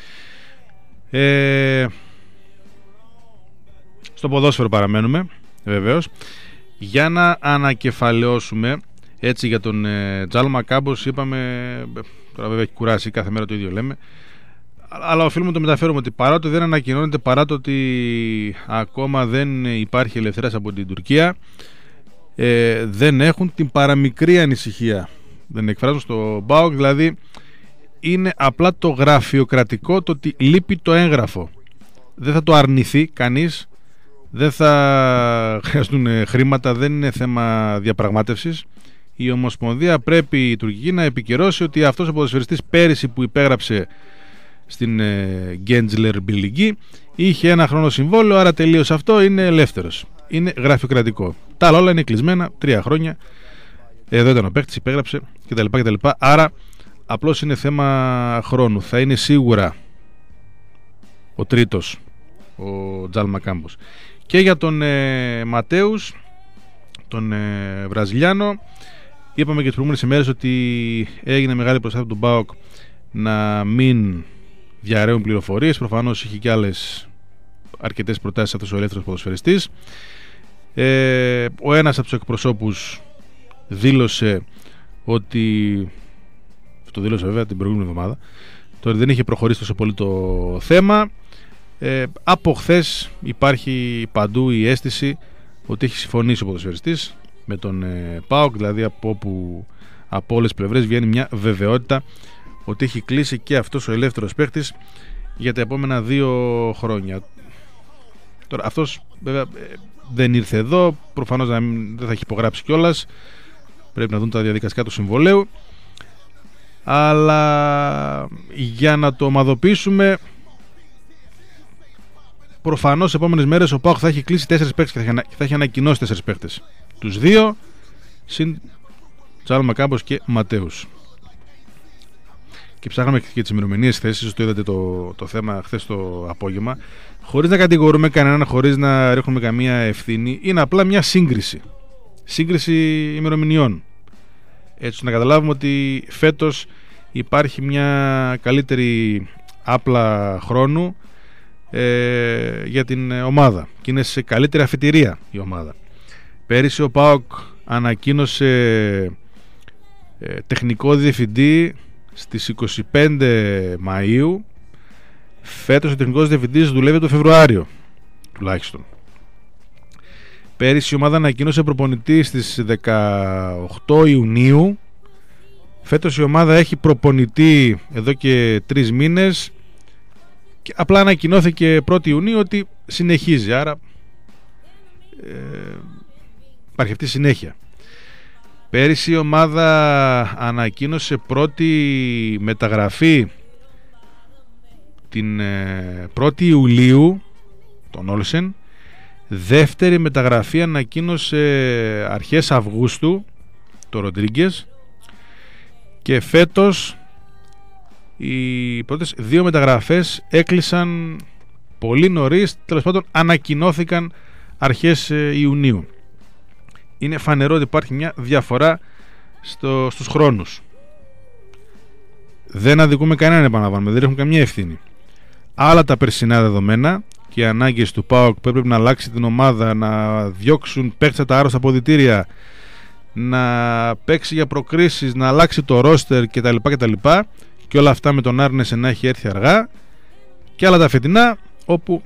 Στο ποδόσφαιρο παραμένουμε, βεβαίως. Για να ανακεφαλαιώσουμε έτσι για τον Τζάλμα Κάμπος, είπαμε, τώρα βέβαια έχει κουράσει, κάθε μέρα το ίδιο λέμε, αλλά οφείλουμε να το μεταφέρουμε ότι παρά δεν ανακοινώνεται, παρά το ότι ακόμα δεν υπάρχει ελευθερίας από την Τουρκία, δεν έχουν την παραμικρή ανησυχία, δεν εκφράζουν στο ΠΑΟΚ, δηλαδή είναι απλά το γραφειοκρατικό, το ότι λείπει το έγγραφο. Δεν θα το αρνηθεί κανείς, δεν θα χρειαστούν χρήματα, δεν είναι θέμα διαπραγμάτευσης. Η Ομοσπονδία πρέπει, η τουρκική, να επικυρώσει ότι αυτός ο ποδοσφαιριστής πέρυσι που υπέγραψε στην Γκέντζλερ Μπιλιγκή είχε ένα χρόνο συμβόλαιο, άρα τελείωσε αυτό, είναι ελεύθερος. Είναι γραφειοκρατικό. Τα άλλα όλα είναι κλεισμένα, 3 χρόνια. Εδώ ήταν ο παίκτης, υπέγραψε κτλ. Άρα απλώς είναι θέμα χρόνου. Θα είναι σίγουρα ο τρίτος, ο Τζάλμα Κάμπος. Και για τον Ματέους, τον Βραζιλιάνο, είπαμε και τις προηγούμενες ημέρες ότι έγινε μεγάλη προσπάθεια από τον ΠΑΟΚ να μην διαρρέουν πληροφορίες. Προφανώς είχε και άλλες αρκετές προτάσεις αυτός ο ελεύθερος ποδοσφαιριστής. Ο ένας από τους εκπροσώπους δήλωσε ότι, το δήλωσε βέβαια την προηγούμενη εβδομάδα, τώρα δεν είχε προχωρήσει τόσο πολύ το θέμα. Από χθες υπάρχει παντού η αίσθηση ότι έχει συμφωνήσει ο ποδοσφαιριστής με τον ΠΑΟΚ, δηλαδή από όλες τις πλευρές βγαίνει μια βεβαιότητα ότι έχει κλείσει και αυτός ο ελεύθερος παίχτης για τα επόμενα 2 χρόνια. Τώρα αυτός βέβαια δεν ήρθε εδώ, προφανώς δεν θα έχει υπογράψει κιόλας, πρέπει να δουν τα διαδικαστικά του συμβολέου, αλλά για να το ομαδοποιήσουμε, προφανώς σε επόμενες μέρες ο ΠΑΟΚ θα έχει κλείσει 4 παίκτες και θα έχει ανακοινώσει 4 παίκτες. Τους 2 συν Τζάλμα Κάμπος και Ματέους. Και ψάχναμε και τις ημερομηνίες θέσεις, το είδατε το θέμα χθες το απόγευμα, χωρίς να κατηγορούμε κανέναν, χωρίς να ρίχνουμε καμία ευθύνη. Είναι απλά μια σύγκριση ημερομηνιών, έτσι να καταλάβουμε ότι φέτος υπάρχει μια καλύτερη άπλα χρόνου για την ομάδα και είναι σε καλύτερη αφετηρία η ομάδα. Πέρυσι ο ΠΑΟΚ ανακοίνωσε τεχνικό διευθυντή στις 25 Μαΐου. Φέτος ο τεχνικός διευθυντής δουλεύει το Φεβρουάριο τουλάχιστον. Πέρυσι η ομάδα ανακοίνωσε προπονητή στις 18 Ιουνίου. Φέτος η ομάδα έχει προπονητή εδώ και 3 μήνες και απλά ανακοινώθηκε 1η Ιουνίου ότι συνεχίζει, άρα υπάρχει αυτή η συνέχεια. Πέρυσι η ομάδα ανακοίνωσε πρώτη μεταγραφή την 1η Ιουλίου, τον Όλσεν. Δεύτερη μεταγραφή ανακοίνωσε αρχές Αυγούστου, το Ροντρίγκες. Και φέτος οι πρώτες 2 μεταγραφές έκλεισαν πολύ νωρίς, τέλος πάντων ανακοινώθηκαν αρχές Ιουνίου. Είναι φανερό ότι υπάρχει μια διαφορά στους χρόνους. Δεν αδικούμε κανέναν, επαναλαμβάνουμε, δεν έχουν καμία ευθύνη. Άλλα τα περσινά δεδομένα και οι ανάγκες του ΠΑΟΚ που έπρεπε να αλλάξει την ομάδα, να διώξουν παίκτες τα άρρωστα αποδυτήρια, να παίξει για προκρίσεις, να αλλάξει το ρόστερ κτλ. Και όλα αυτά με τον Άρνεσε να έχει έρθει αργά. Και άλλα τα φετινά όπου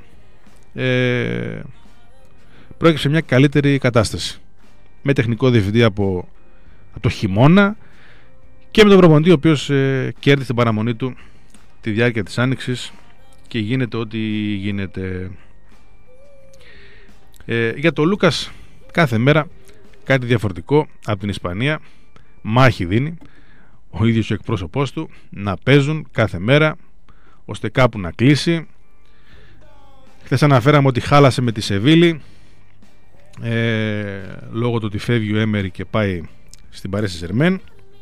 πρόκειψε μια καλύτερη κατάσταση. Με τεχνικό διευθυντή από το χειμώνα και με τον προπονητή ο οποίος κέρδισε την παραμονή του τη διάρκεια της άνοιξης και γίνεται ό,τι γίνεται. Για τον Λούκας κάθε μέρα κάτι διαφορετικό από την Ισπανία. Μάχη δίνει ο ίδιος ο εκπρόσωπός του να παίζουν κάθε μέρα ώστε κάπου να κλείσει. Χθες αναφέραμε ότι χάλασε με τη Σεβίλη λόγω του ότι φεύγει ο Έμερι και πάει στην Παρί Σεν-Ζερμέν.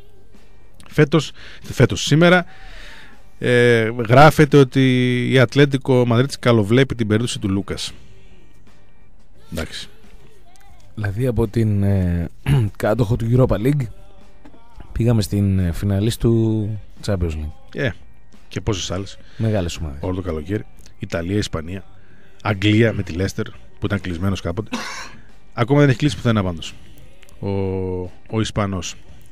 Φέτος σήμερα γράφεται ότι η Ατλέτικο Μαδρίτης καλοβλέπει την περίπτωση του Λούκας. Εντάξει. Δηλαδή από την κάτοχο του Europa League πήγαμε στην φιναλίστ του Champions League. Και πόσες άλλες. Μεγάλες ομάδες. Όλο το καλοκαίρι. Ιταλία, Ισπανία, Αγγλία με τη Λέστερ που ήταν κλεισμένος κάποτε. Ακόμα δεν έχει κλείσει πουθενά πάντως ο Ισπανός.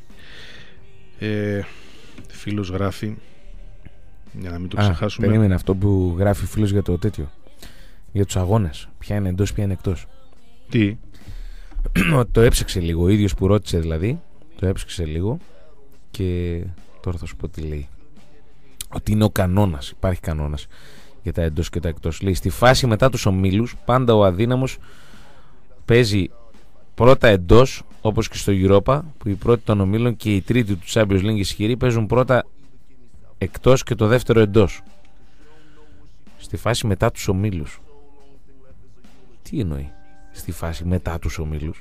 Φίλος γράφει, για να μην το ξεχάσουμε. Περίμενε αυτό που γράφει φίλος για το τέτοιο, για τους αγώνες. Ποια είναι εντός, ποια είναι εκτός. Τι? Το έψαξε λίγο, ο ίδιος που ρώτησε δηλαδή. Το έψαξε λίγο και τώρα θα σου πω τι λέει. Ότι είναι ο κανόνας, υπάρχει κανόνας για τα εντός και τα εκτός. Λέει στη φάση μετά τους ομίλους πάντα ο αδύναμος παίζει πρώτα εντός, όπως και στο Europa που η πρώτη των ομίλων και η τρίτη του Champions League ισχυροί παίζουν πρώτα εκτός και το δεύτερο εντός. Στη φάση μετά τους ομίλους. Τι εννοεί στη φάση μετά τους ομίλους?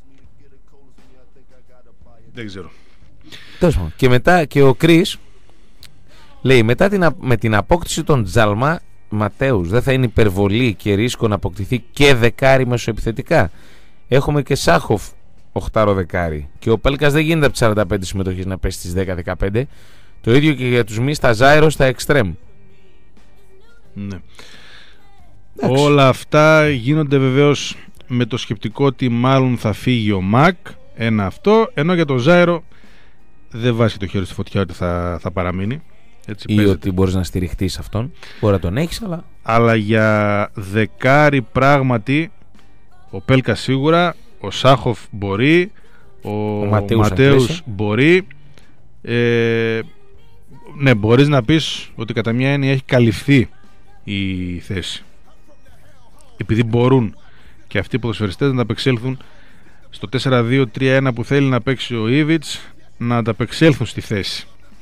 Δεν ξέρω. Και μετά και ο Κρίς λέει μετά με την απόκτηση των Τζάλμα Ματέους δεν θα είναι υπερβολή και ρίσκο να αποκτηθεί και δεκάρι μεσοεπιθετικά? Έχουμε και Σάχοφ 8 δεκάρι και ο Πέλκας δεν γίνεται από τις 45 συμμετοχές να πέσει στις 10-15. Το ίδιο και για τους μη στα Ζάιρο στα εξτρέμ. Ναι. Όλα αυτά γίνονται βεβαίως με το σκεπτικό ότι μάλλον θα φύγει ο Μακ, ένα αυτό, ενώ για τον Ζάιρο δεν βάζει το χέρι στη φωτιά ότι θα παραμείνει. Έτσι ή παίζεται. Ότι μπορείς να στηριχτείς αυτόν. Μπορεί να τον έχεις, αλλά για δεκάρι πράγματι ο Πέλκα σίγουρα, ο Σάχοφ μπορεί, ο Ματέους μπορεί, Ναι, μπορείς να πεις ότι κατά μια έννοια έχει καλυφθεί η θέση. Επειδή μπορούν και αυτοί οι ποδοσφαιριστές να απεξέλθουν στο 4-2-3-1 που θέλει να παίξει ο Ήβιτς, να ανταπεξέλθουν στη θέση.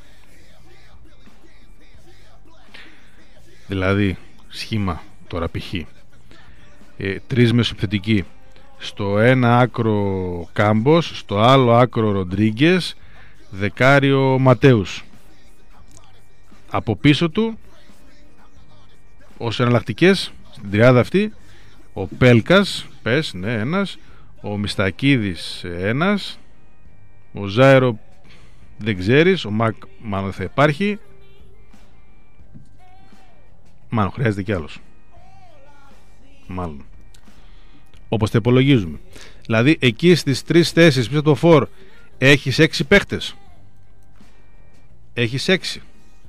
Δηλαδή, σχήμα τώρα π.χ. 3 μεσοεπιθετικοί. Στο ένα άκρο Κάμπος, στο άλλο άκρο Ροντρίγκες, δεκάριο Ματέους. Από πίσω του, ως εναλλακτικές στην τριάδα αυτή, ο Πέλκας, πες, ναι, ένας, ο Μιστακίδης ένας, ο Ζάερο δεν ξέρεις, ο Μακ μάλλον θα υπάρχει, μάλλον χρειάζεται κι άλλος, μάλλον, όπως τα υπολογίζουμε. Δηλαδή εκεί στις 3 θέσεις πίσω το φορ έχεις 6 παίχτες, έχεις 6,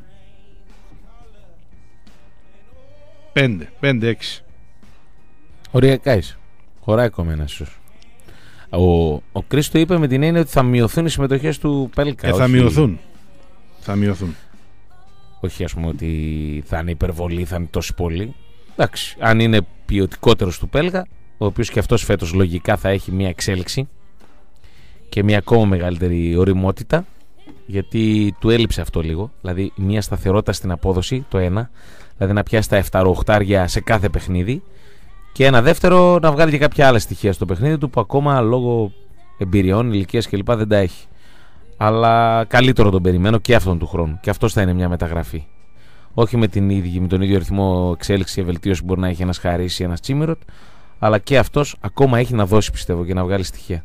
5-6. Οριακά είσαι. Χωράει ακόμα ένας ίσως. Ο Κρίστο είπε με την έννοια ότι θα μειωθούν οι συμμετοχές του Πέλκα. Θα μειωθούν. Θα μειωθούν. Όχι ας πούμε ότι θα είναι υπερβολή, θα είναι τόσο πολύ. Εντάξει, αν είναι ποιοτικότερος του Πέλκα, ο οποίος και αυτός φέτος λογικά θα έχει μια εξέλιξη και μια ακόμα μεγαλύτερη ωριμότητα, γιατί του έλειψε αυτό λίγο. Δηλαδή μια σταθερότητα στην απόδοση, το ένα, δηλαδή να πιάσει τα 7-8 σε κάθε παιχνίδι, και ένα δεύτερο να βγάλει και κάποια άλλα στοιχεία στο παιχνίδι του που ακόμα λόγω εμπειριών, ηλικίας κλπ δεν τα έχει. Αλλά καλύτερο τον περιμένω και αυτόν του χρόνου. Και αυτός θα είναι μια μεταγραφή. Όχι με τον ίδιο ρυθμό εξέλιξη και βελτίωση που μπορεί να έχει ένας Χαρίς ή ένας Τσίμιροτ, αλλά και αυτός ακόμα έχει να δώσει, πιστεύω, και να βγάλει στοιχεία.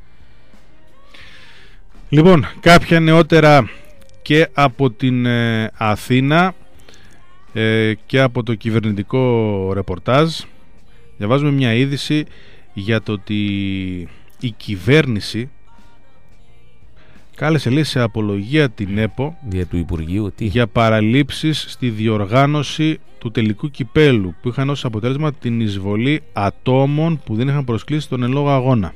Λοιπόν, κάποια νεότερα και από την Αθήνα και από το κυβερνητικό ρεπορτάζ. Διαβάζουμε μια είδηση για το ότι η κυβέρνηση κάλεσε, λέει, σε απολογία την ΕΠΟ του Υπουργείου, για παραλήψεις στη διοργάνωση του τελικού κυπέλου, που είχαν ως αποτέλεσμα την εισβολή ατόμων που δεν είχαν προσκλήσει τον εν λόγω αγώνα.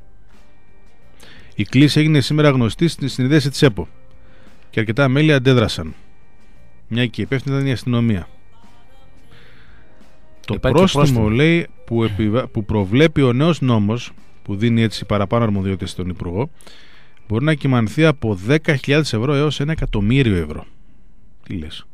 Η κλίση έγινε σήμερα γνωστή στην συνεδρίαση της ΕΠΟ και αρκετά μέλη αντέδρασαν, μια και υπεύθυνη ήταν η αστυνομία. Το πρόστιμο, λέει, που προβλέπει ο νέος νόμος, που δίνει έτσι παραπάνω αρμοδιότητες στον Υπουργό, μπορεί να κυμανθεί από 10.000 ευρώ έως 1.000.000 ευρώ. Τι λες?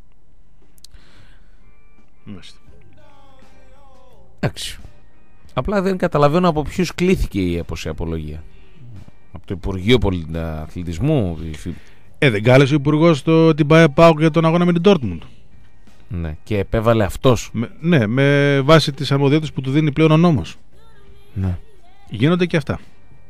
Εντάξει. Απλά δεν καταλαβαίνω από ποιους κλήθηκε η απολογία. Από το Υπουργείο Αθλητισμού? Δεν κάλεσε ο Υπουργός την ΠΑΟΚ για τον αγώνα με την Dortmund. Ναι, και επέβαλε αυτός. Ναι, με βάση τις αρμοδιότητες που του δίνει πλέον ο νόμος. Ναι. Γίνονται και αυτά.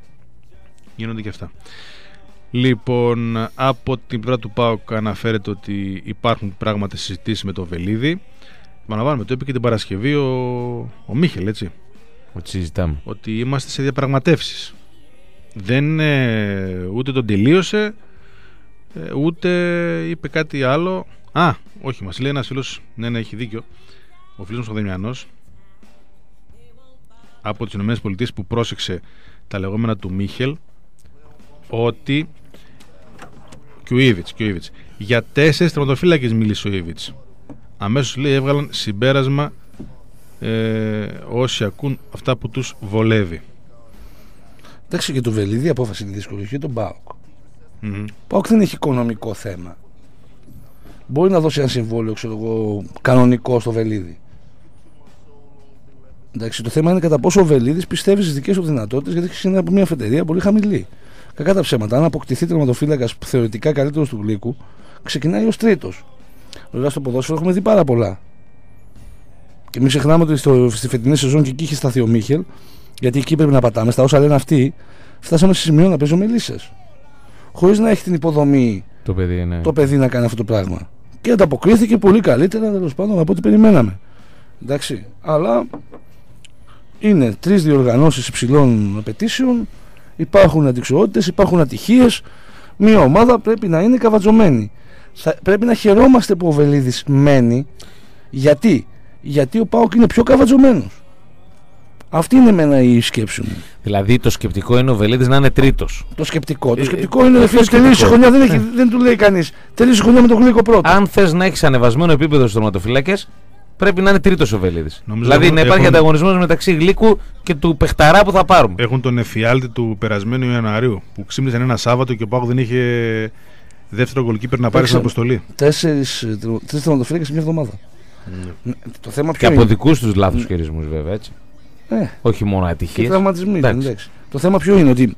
Λοιπόν, από την πλευρά του ΠΑΟΚ αναφέρεται ότι υπάρχουν πράγματι συζητήσεις με το Βελίδη. Επαναλαμβάνουμε, το είπε και την Παρασκευή ο Μίχελ, έτσι. Ότι συζητάμε. Ότι είμαστε σε διαπραγματεύσεις. Δεν ούτε τον τελείωσε, ούτε είπε κάτι άλλο. Όχι, μας λέει ένας φίλος, ναι, έχει δίκιο, ο φίλος μου ο Δεμιανός από τις ΗΠΑ, που πρόσεξε τα λεγόμενα του Μίχελ, ότι και ο Ήβιτς για 4 τερματοφύλακες μίλησε ο Ήβιτς. Αμέσως, λέει, έβγαλαν συμπέρασμα όσοι ακούν αυτά που τους βολεύει. Εντάξει, και το Βελίδη η απόφαση είναι δύσκολη, και τον ΠΑΟΚ. ΠΑΟΚ δεν έχει οικονομικό θέμα. Μπορεί να δώσει ένα συμβόλαιο, ξέρω εγώ, κανονικό στο Βελίδη. Εντάξει, το θέμα είναι κατά πόσο ο Βελίδης πιστεύει στις δικές του δυνατότητες, γιατί έχει από μια αφετηρία πολύ χαμηλή. Κακά τα ψέματα, αν αποκτηθεί τερματοφύλακας θεωρητικά καλύτερος του Γλύκου, ξεκινάει ως τρίτος. Βέβαια στο ποδόσφαιρο έχουμε δει πάρα πολλά. Και μην ξεχνάμε ότι στη φετινή σεζόν και εκεί είχε σταθεί ο Μίχελ, γιατί εκεί πρέπει να πατάμε. Στα όσα λένε αυτοί, φτάσαμε σε σημείο να παίζει ο Μελισσες. Χωρίς να έχει την υποδομή το παιδί να κάνει αυτό το πράγμα. Και ανταποκρίθηκε πολύ καλύτερα, τέλος πάντων, από ό,τι περιμέναμε. Εντάξει, αλλά είναι 3 διοργανώσεις υψηλών απαιτήσεων, υπάρχουν αντιξοότητες, υπάρχουν ατυχίες. Μια ομάδα πρέπει να είναι καβατζωμένη. Πρέπει να χαιρόμαστε που ο Βελίδης μένει. Γιατί ο ΠΑΟΚ είναι πιο καβατζωμένος. Αυτή είναι εμένα η σκέψη μου. Δηλαδή το σκεπτικό είναι ο Βελίδης να είναι τρίτος. Το σκεπτικό. Το σκεπτικό είναι ότι τελείωσε η χρονιά, δεν του λέει κανείς. Τελείωσε η χρονιά με τον Γλύκο πρώτο. Αν θες να έχεις ανεβασμένο επίπεδο στους τερματοφύλακες, πρέπει να είναι τρίτος ο Βελίδης. Δηλαδή να υπάρχει ανταγωνισμός μεταξύ Γλύκου και του παιχταρά που θα πάρουμε. Έχουν τον εφιάλτη του περασμένου Ιανουαρίου που ξύπνησαν ένα Σάββατο και ο ΠΑΟΚ δεν είχε δεύτερο γκολκίπερ να πάρει στην αποστολή. 3 τερματοφύλακες σε μια εβδομάδα. Το θέμα ποιο και από δικούς τους λάθος χειρισμούς βέβαια, έτσι. Όχι μόνο ατυχίες. Και τραυματισμοί. Το θέμα ποιο είναι, ότι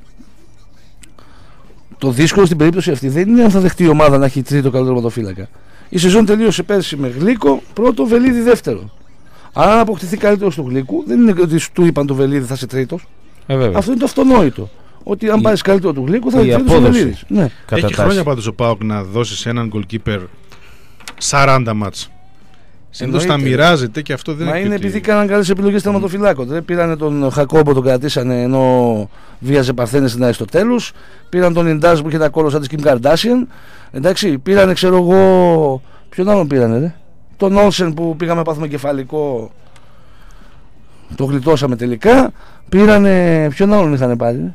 το δύσκολο στην περίπτωση αυτή δεν είναι αν θα δεχτεί η ομάδα να έχει τρίτο καλό τερματοφύλακα. Η σεζόν τελείωσε πέρσι με Γλύκο πρώτο, Βελίδη δεύτερο. Αν αποκτηθεί καλύτερο του Γλύκου, δεν είναι ότι του είπαν το Βελίδη θα είσαι τρίτος. Αυτό είναι το αυτονόητο. Ότι αν πάρει καλύτερο του Γλύκου θα είναι τρίτος ο Βελίδης. Ναι. Έχει χρόνια πάντως ο ΠΑΟΚ να δώσει σε έναν goalkeeper 40 μάτς. Συνήθως τα μοιράζεται και αυτό δεν είναι. Μα είναι επειδή κάναν καλές επιλογές τερματοφυλάκων. Πήραν τον Χακόμπο, τον κρατήσανε ενώ βίαζε Παρθένες στην Αριστοτέλους. Πήραν τον Ιντάζ που είχε τα κόλο σαν τη Κιμ Καρντάσιαν. Εντάξει, πήρανε, ξέρω εγώ. Ποιον άλλον πήρανε, ρε. Τον Όλσεν που πήγαμε πάθουμε κεφαλικό. Το γλιτώσαμε τελικά. Πήρανε. Ποιον άλλον είχαν πάρει.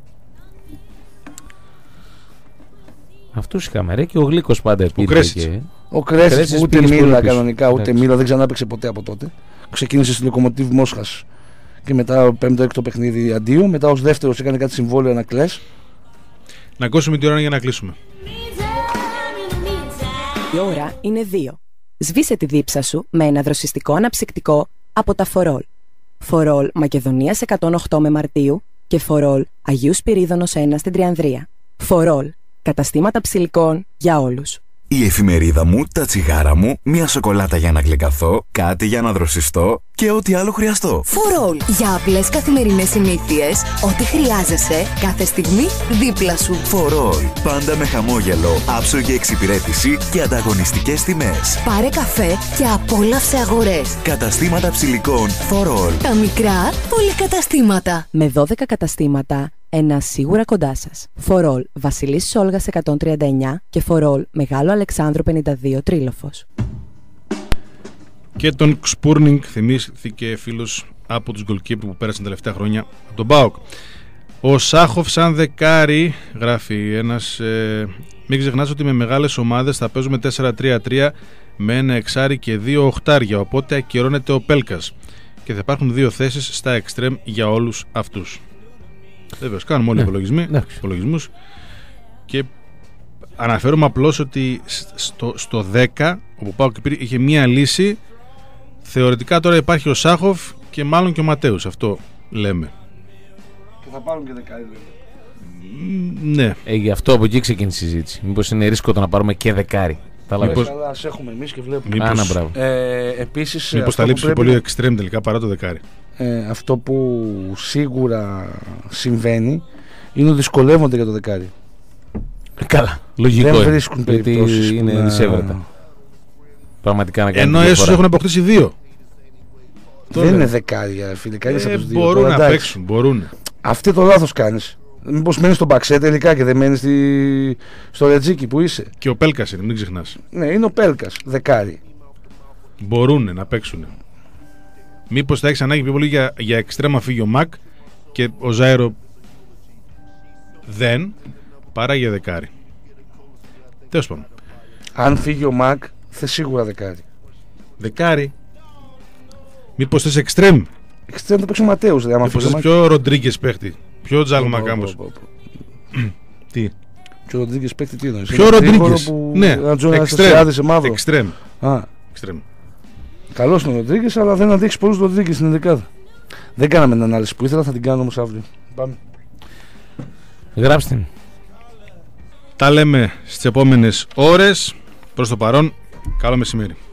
Αυτούς είχαμε, ρε, και ο Γλύκος πάντα πήρε. Ο Κρέσης που ούτε μίλα κανονικά, ούτε μίλα, δεν ξανά έπαιξε ποτέ από τότε. Ξεκίνησε στη Λοκομοτίβ Μόσχας και μετά πέμπτο έκτο παιχνίδι αντίο. Μετά ως δεύτερος έκανε κάτι συμβόλαιο να κλαις. Να ακούσουμε τη ώρα για να κλείσουμε. Η ώρα είναι 2. Σβήσε τη δίψα σου με ένα δροσιστικό αναψυκτικό από τα Φορόλ. Φορόλ Μακεδονίας 108 με Μαρτίου και Φορόλ Αγίου Σπυρίδωνος 1 στην Τριανδρία. Φορόλ. Καταστήματα ψηλικών για όλους. Η εφημερίδα μου, τα τσιγάρα μου, μια σοκολάτα για να γλυκαθώ, κάτι για να δροσιστώ και ό,τι άλλο χρειαστώ. Φορόλ. Για απλές καθημερινές συνήθειες, ό,τι χρειάζεσαι, κάθε στιγμή δίπλα σου. Φορόλ. Πάντα με χαμόγελο, άψογη εξυπηρέτηση και ανταγωνιστικές τιμές. Πάρε καφέ και απόλαυσε αγορές. Καταστήματα ψηλικών. Φορόλ. Τα μικρά πολυκαταστήματα. Με 12 καταστήματα. Ένα σίγουρα κοντά σας. Φορόλ Βασιλής Σόλγας 139 και Φορόλ Μεγάλο Αλεξάνδρου 52 Τρίλοφος. Και τον Ξπούρνινγκ θυμήθηκε φίλος από τους goalkeeper που πέρασαν τα τελευταία χρόνια από τον ΠΑΟΚ. Ο Σάχοφ σαν δεκάρι, γράφει ένας, μην ξεχνάς ότι με μεγάλες ομάδες θα παίζουμε 4-3-3 με ένα εξάρι και 2 οχτάρια, οπότε ακυρώνεται ο Πέλκας και θα υπάρχουν 2 θέσεις στα εξτρέμ για όλους αυτούς. Βέβαιως, κάνουμε όλοι υπολογισμούς και αναφέρομαι απλώς ότι στο 10 όπου πάω και είχε μία λύση. Θεωρητικά τώρα υπάρχει ο Σάχοφ και μάλλον και ο Ματέους, αυτό λέμε. Και θα πάρουν και δεκάρι, ναι. Γι' αυτό από εκεί ξεκίνησε η συζήτηση. Μήπως είναι ρίσκο το να πάρουμε και δεκάρι. Ας έχουμε εμείς και βλέπουμε. Επίσης, μήπως θα λείψει πολύ εξτρέμ τελικά παρά το δεκάρι. Αυτό που σίγουρα συμβαίνει είναι ότι δυσκολεύονται για το δεκάρι. Καλά, λογικό. Δεν βρίσκουν περιπτώσεις. Είναι δυσέβρετα. Πραγματικά να κάνουν. Ενώ έσως έχουν αποκτήσει 2. Δεν είναι δεκάρια, φιλικά είναι από τους 2. Μπορούν να παίξουν, μπορούν. Αυτό το λάθος κάνεις. Μήπως μένεις στον Μπαξέ τελικά και δεν μένεις στο Ρετζίκι που είσαι. Και ο Πέλκας είναι, μην ξεχνάς. Ναι, είναι ο Πέλκας, δεκάρι. Μπορούν να παίξουν. Μήπως θα έχεις ανάγκη πιο πολύ για εξτρέμα φύγει ο Μακ και ο Ζάιρο δεν, παρά για δεκάρι. Τέλος πάντων. Αν φύγει ο Μακ, θες σίγουρα δεκάρι. Δεκάρι. Μήπως θες εξτρέμ. Εξτρέμ θα παίξει ο Ματέους. Μήπως θες πιο Ροντρίγκες παίχτη. Πιο Τζάλμα Κάμπος. Τι. Πιο Ροντρίγκες παίχτη τι είναι. Πιο Ροντρίγκες. Ναι. Εξτρέμ. Εξτρέμ. Καλός είναι ο Ροντρίγκες, αλλά δεν αντέχει πολλούς Ροντρίγκες στην δεκάδα. Δεν κάναμε την ανάλυση που ήθελα, θα την κάνω όμως αύριο. Πάμε. Γράψτε την. Τα λέμε στις επόμενες ώρες. Προς το παρόν, καλό μεσημέρι.